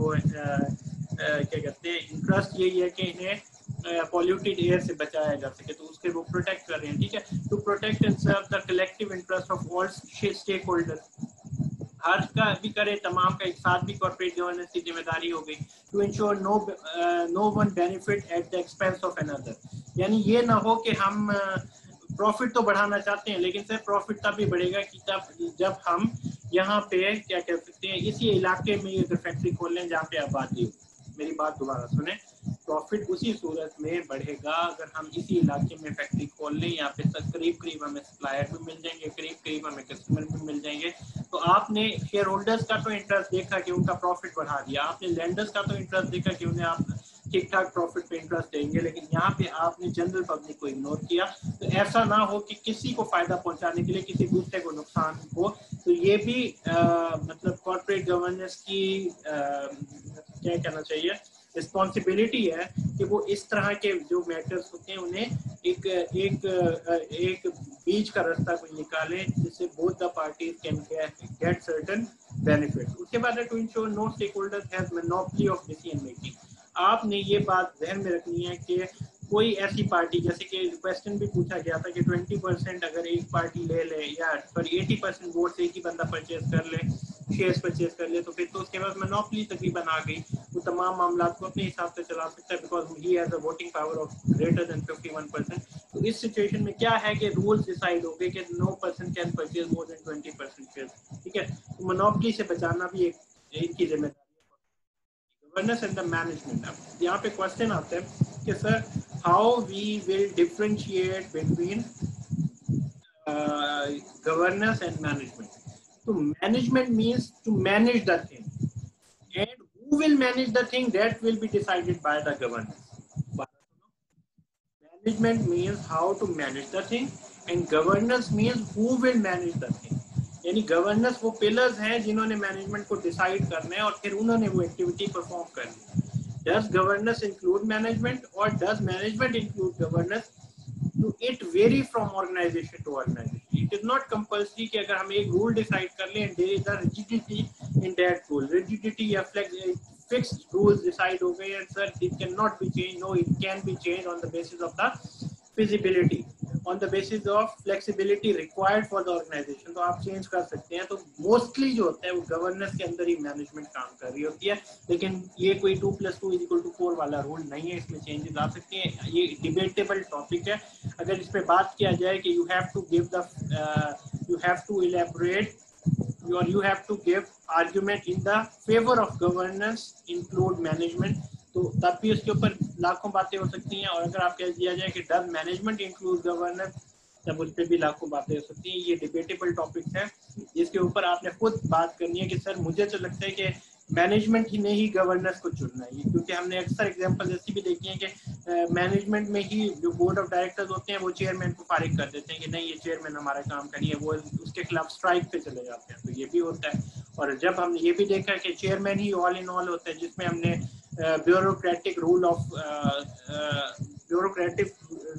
क्या कहते हैं इंटरेस्ट यही है कि इन्हें पॉल्यूटेड एयर से बचाया जा सके, तो उसके वो प्रोटेक्ट कर रहे हैं, ठीक है। To protect and serve the collective interest of all stakeholder, हर का भी करे, तमाम का एक साथ भी कॉर्पोरेट गवर्नेंस की जिम्मेदारी हो गई। To ensure no no one benefit at the expense of another, यानी ये ना हो कि हम प्रॉफिट uh, तो बढ़ाना चाहते हैं, लेकिन सिर्फ प्रॉफिट तब भी बढ़ेगा कि तब जब हम यहाँ पे क्या कह सकते हैं इसी इलाके में अगर फैक्ट्री खोल लें जहाँ पे आबादी हो। मेरी बात दोबारा सुने, प्रॉफिट उसी सूरत में बढ़ेगा अगर हम इसी इलाके में फैक्ट्री खोल लें, यहाँ पे करीब करीब हमें सप्लायर भी मिल जाएंगे, करीब करीब हमें कस्टमर भी मिल जाएंगे। तो आपने शेयर होल्डर्स का तो इंटरेस्ट देखा कि उनका प्रॉफिट बढ़ा दिया, आपने लैंडर्स का तो इंटरेस्ट देखा कि उन्हें आप ठीक ठाक प्रॉफिट पे इंटरेस्ट देंगे, लेकिन यहाँ पे आपने जनरल पब्लिक को इग्नोर किया। तो ऐसा ना हो कि किसी को फायदा पहुंचाने के लिए किसी दूसरे को नुकसान हो, तो ये भी आ, मतलब कॉर्पोरेट गवर्नेंस की आ, क्या कहना चाहिए रिस्पॉन्सिबिलिटी है कि वो इस तरह के जो मैटर्स होते हैं उन्हें एक एक एक बीच का रास्ता कोई निकाले जिससे both the parties can get certain benefit. उसके बाद to ensure no stakeholders have monopoly of decision making, आपने ये बात ध्यान में रखनी है कि कोई ऐसी पार्टी, जैसे कि क्वेश्चन भी पूछा गया था कि बीस परसेंट अगर एक पार्टी ले ले या सॉरी अस्सी परसेंट वोट से एक ही बंदा परचेज कर ले, शेयर्स परचेज कर ले, तो फिर तो उसके बाद मोनोपोली तकरीबन आ गई, वो तमाम मामला को अपने हिसाब से चला सकता है because he has a voting power of greater than इक्यावन परसेंट। तो इस सिचुएशन में क्या है कि रूल्स डिसाइड हो गए कि no person can purchase more than twenty percent share, ठीक है। तो मोनोपोली से बचाना भी एक इनकी जिम्मेदारी है। गवर्नेंस एंड द मैनेजमेंट, अब यहाँ पे क्वेश्चन आता है कि sir how we will differentiate between governance and management. तो management means to manage the thing and who will manage the thing, that will be decided by the governance. Management means how to manage the thing and governance means who will manage the thing. यानी गवर्नेंस वो पिलर्स हैं जिन्होंने मैनेजमेंट को डिसाइड करना है और फिर उन्होंने वो एक्टिविटी परफॉर्म करनी है। Does governance include management or does management include governance? To it vary from organization to organization. It is not compulsory कि अगर हम एक रूल डिसाइड कर लें, there is a rigidity in that rule. Rigidity या fixed rules decide हो गए and sir it cannot be changed. No, it can be changed on the basis of the feasibility, on the basis of flexibility required for the organization. तो आप चेंज कर सकते हैं। तो मोस्टली जो होता है वो गवर्नेंस के अंदर ही मैनेजमेंट काम कर रही होती है, लेकिन ये कोई two plus two is equal to four वाला रूल नहीं है, इसमें चेंजेस आ सकते हैं। ये डिबेटेबल टॉपिक है। अगर इस पे बात किया जाए कि you have to give the you have to elaborate or you have to give argument in the favor of governance include management, तो तब भी उसके ऊपर लाखों बातें हो सकती हैं। और अगर आप कह दिया जाए कि does management include governance, तब उस पर भी लाखों बातें हो सकती हैं। ये डिबेटेबल टॉपिक है जिसके ऊपर आपने खुद बात करनी है कि सर मुझे तो लगता है कि मैनेजमेंट ही ने ही गवर्नेंस को चुनना है, क्योंकि हमने अक्सर एग्जांपल ऐसी भी देखी है कि मैनेजमेंट में ही जो बोर्ड ऑफ डायरेक्टर्स होते हैं वो चेयरमैन को फारिग कर देते हैं कि नहीं ये चेयरमैन हमारा काम करिए, वो उसके खिलाफ स्ट्राइक पे चले जाते हैं। तो ये भी होता है। और जब हमने ये भी देखा कि चेयरमैन ही ऑल इन ऑल होता है, जिसमें हमने bureaucratic rule of bureaucratic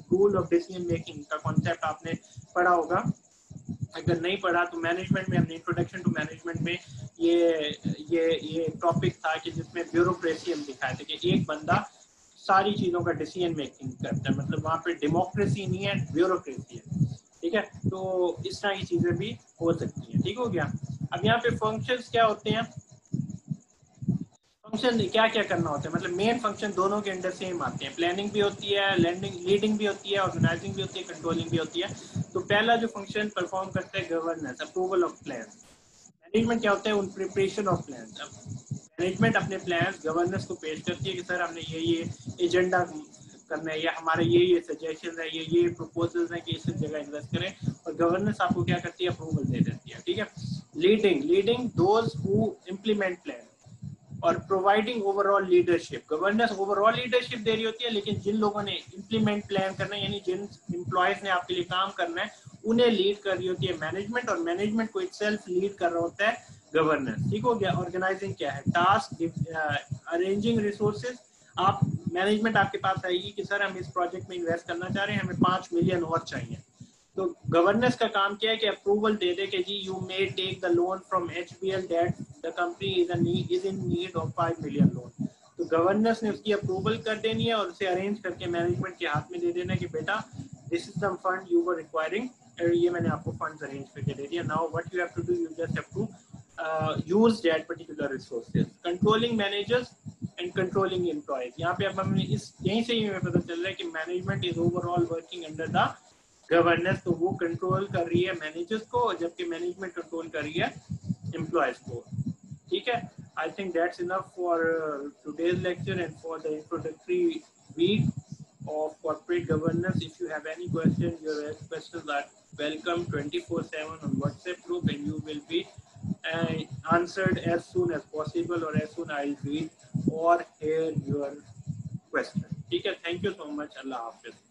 rule of decision making का कॉन्सेप्ट आपने पढ़ा होगा। अगर नहीं पढ़ा तो मैनेजमेंट में हमने इंट्रोडक्शन टू मैनेजमेंट में ये ये ये टॉपिक था कि जिसमें ब्यूरोक्रेसी हम दिखाए थे कि एक बंदा सारी चीज़ों का डिसीजन मेकिंग करता है, मतलब वहाँ पे डेमोक्रेसी नहीं है, ब्यूरोक्रेसी है। ठीक है, तो इस तरह की चीज़ें भी हो सकती हैं। ठीक हो गया। अब यहाँ पे फंक्शंस क्या होते हैं, फंक्शन क्या क्या करना होता है, मतलब मेन फंक्शन दोनों के अंडर सेम आते हैं। प्लानिंग भी होती है, लैंडिंग लीडिंग भी होती है, ऑर्गेनाइजिंग भी होती है, कंट्रोलिंग भी होती है। तो पहला जो फंक्शन परफॉर्म करता है governance, approval of plan. Management क्या होता है, उन प्रिपरेशन ऑफ प्लान। मैनेजमेंट अपने प्लान गवर्नेंस को पेश करती है कि सर हमने ये ये एजेंडा करना है, या हमारे ये ये सजेशन है, ये ये प्रपोजल्स हैं कि इस जगह इन्वेस्ट करें, और गवर्नेंस आपको क्या करती है, अप्रूवल दे देती है। ठीक है। Leading leading those who implement plan, और providing overall leadership. Governance overall leadership दे रही होती है, लेकिन जिन लोगों ने इम्प्लीमेंट प्लान करना है, यानी जिन एम्प्लॉयज ने आपके लिए काम करना है, उन्हें लीड कर रही होती है मैनेजमेंट, और मैनेजमेंट को इटसेल्फ लीड कर रहा होता है गवर्नेंस। ठीक हो गया। ऑर्गेनाइजिंग क्या है, टास्क, अरेंजिंग रिसोर्सेज। आप मैनेजमेंट आपके पास आएगी कि सर हम इस प्रोजेक्ट में इन्वेस्ट करना चाह रहे हैं, हमें पांच मिलियन और चाहिए। तो गवर्नेंस का काम क्या है कि अप्रूवल दे दे कि जी you may take the loan from HBL that the company is is in need of five million loan. तो गवर्नेंस ने उसकी अप्रूवल कर देनी है और उसे अरेंज करके मैनेजमेंट के हाथ में दे देना है कि बेटा this is the fund you were requiring, ये मैंने आपको फंड्स अरेंज करके दे दिया। Now what you have to do, you just have to use that particular resources. Controlling managers and controlling employees. यहाँ पे अब हमें इस यहीं से ही हमें पता चल रहा है कि management is overall working under the governance. तो वो कंट्रोल कर रही है मैनेजर्स को, जबकि मैनेजमेंट कंट्रोल कर रही है एम्प्लॉयज को। ठीक है। I think that's enough for today's lecture and for the introductory week of corporate governance. If you have any questions, your questions are welcome twenty-four seven on WhatsApp group, and you will be uh, answered as soon as possible, or as soon I'll read or hear your question. ठीक है, thank you so much. Allah Hafiz.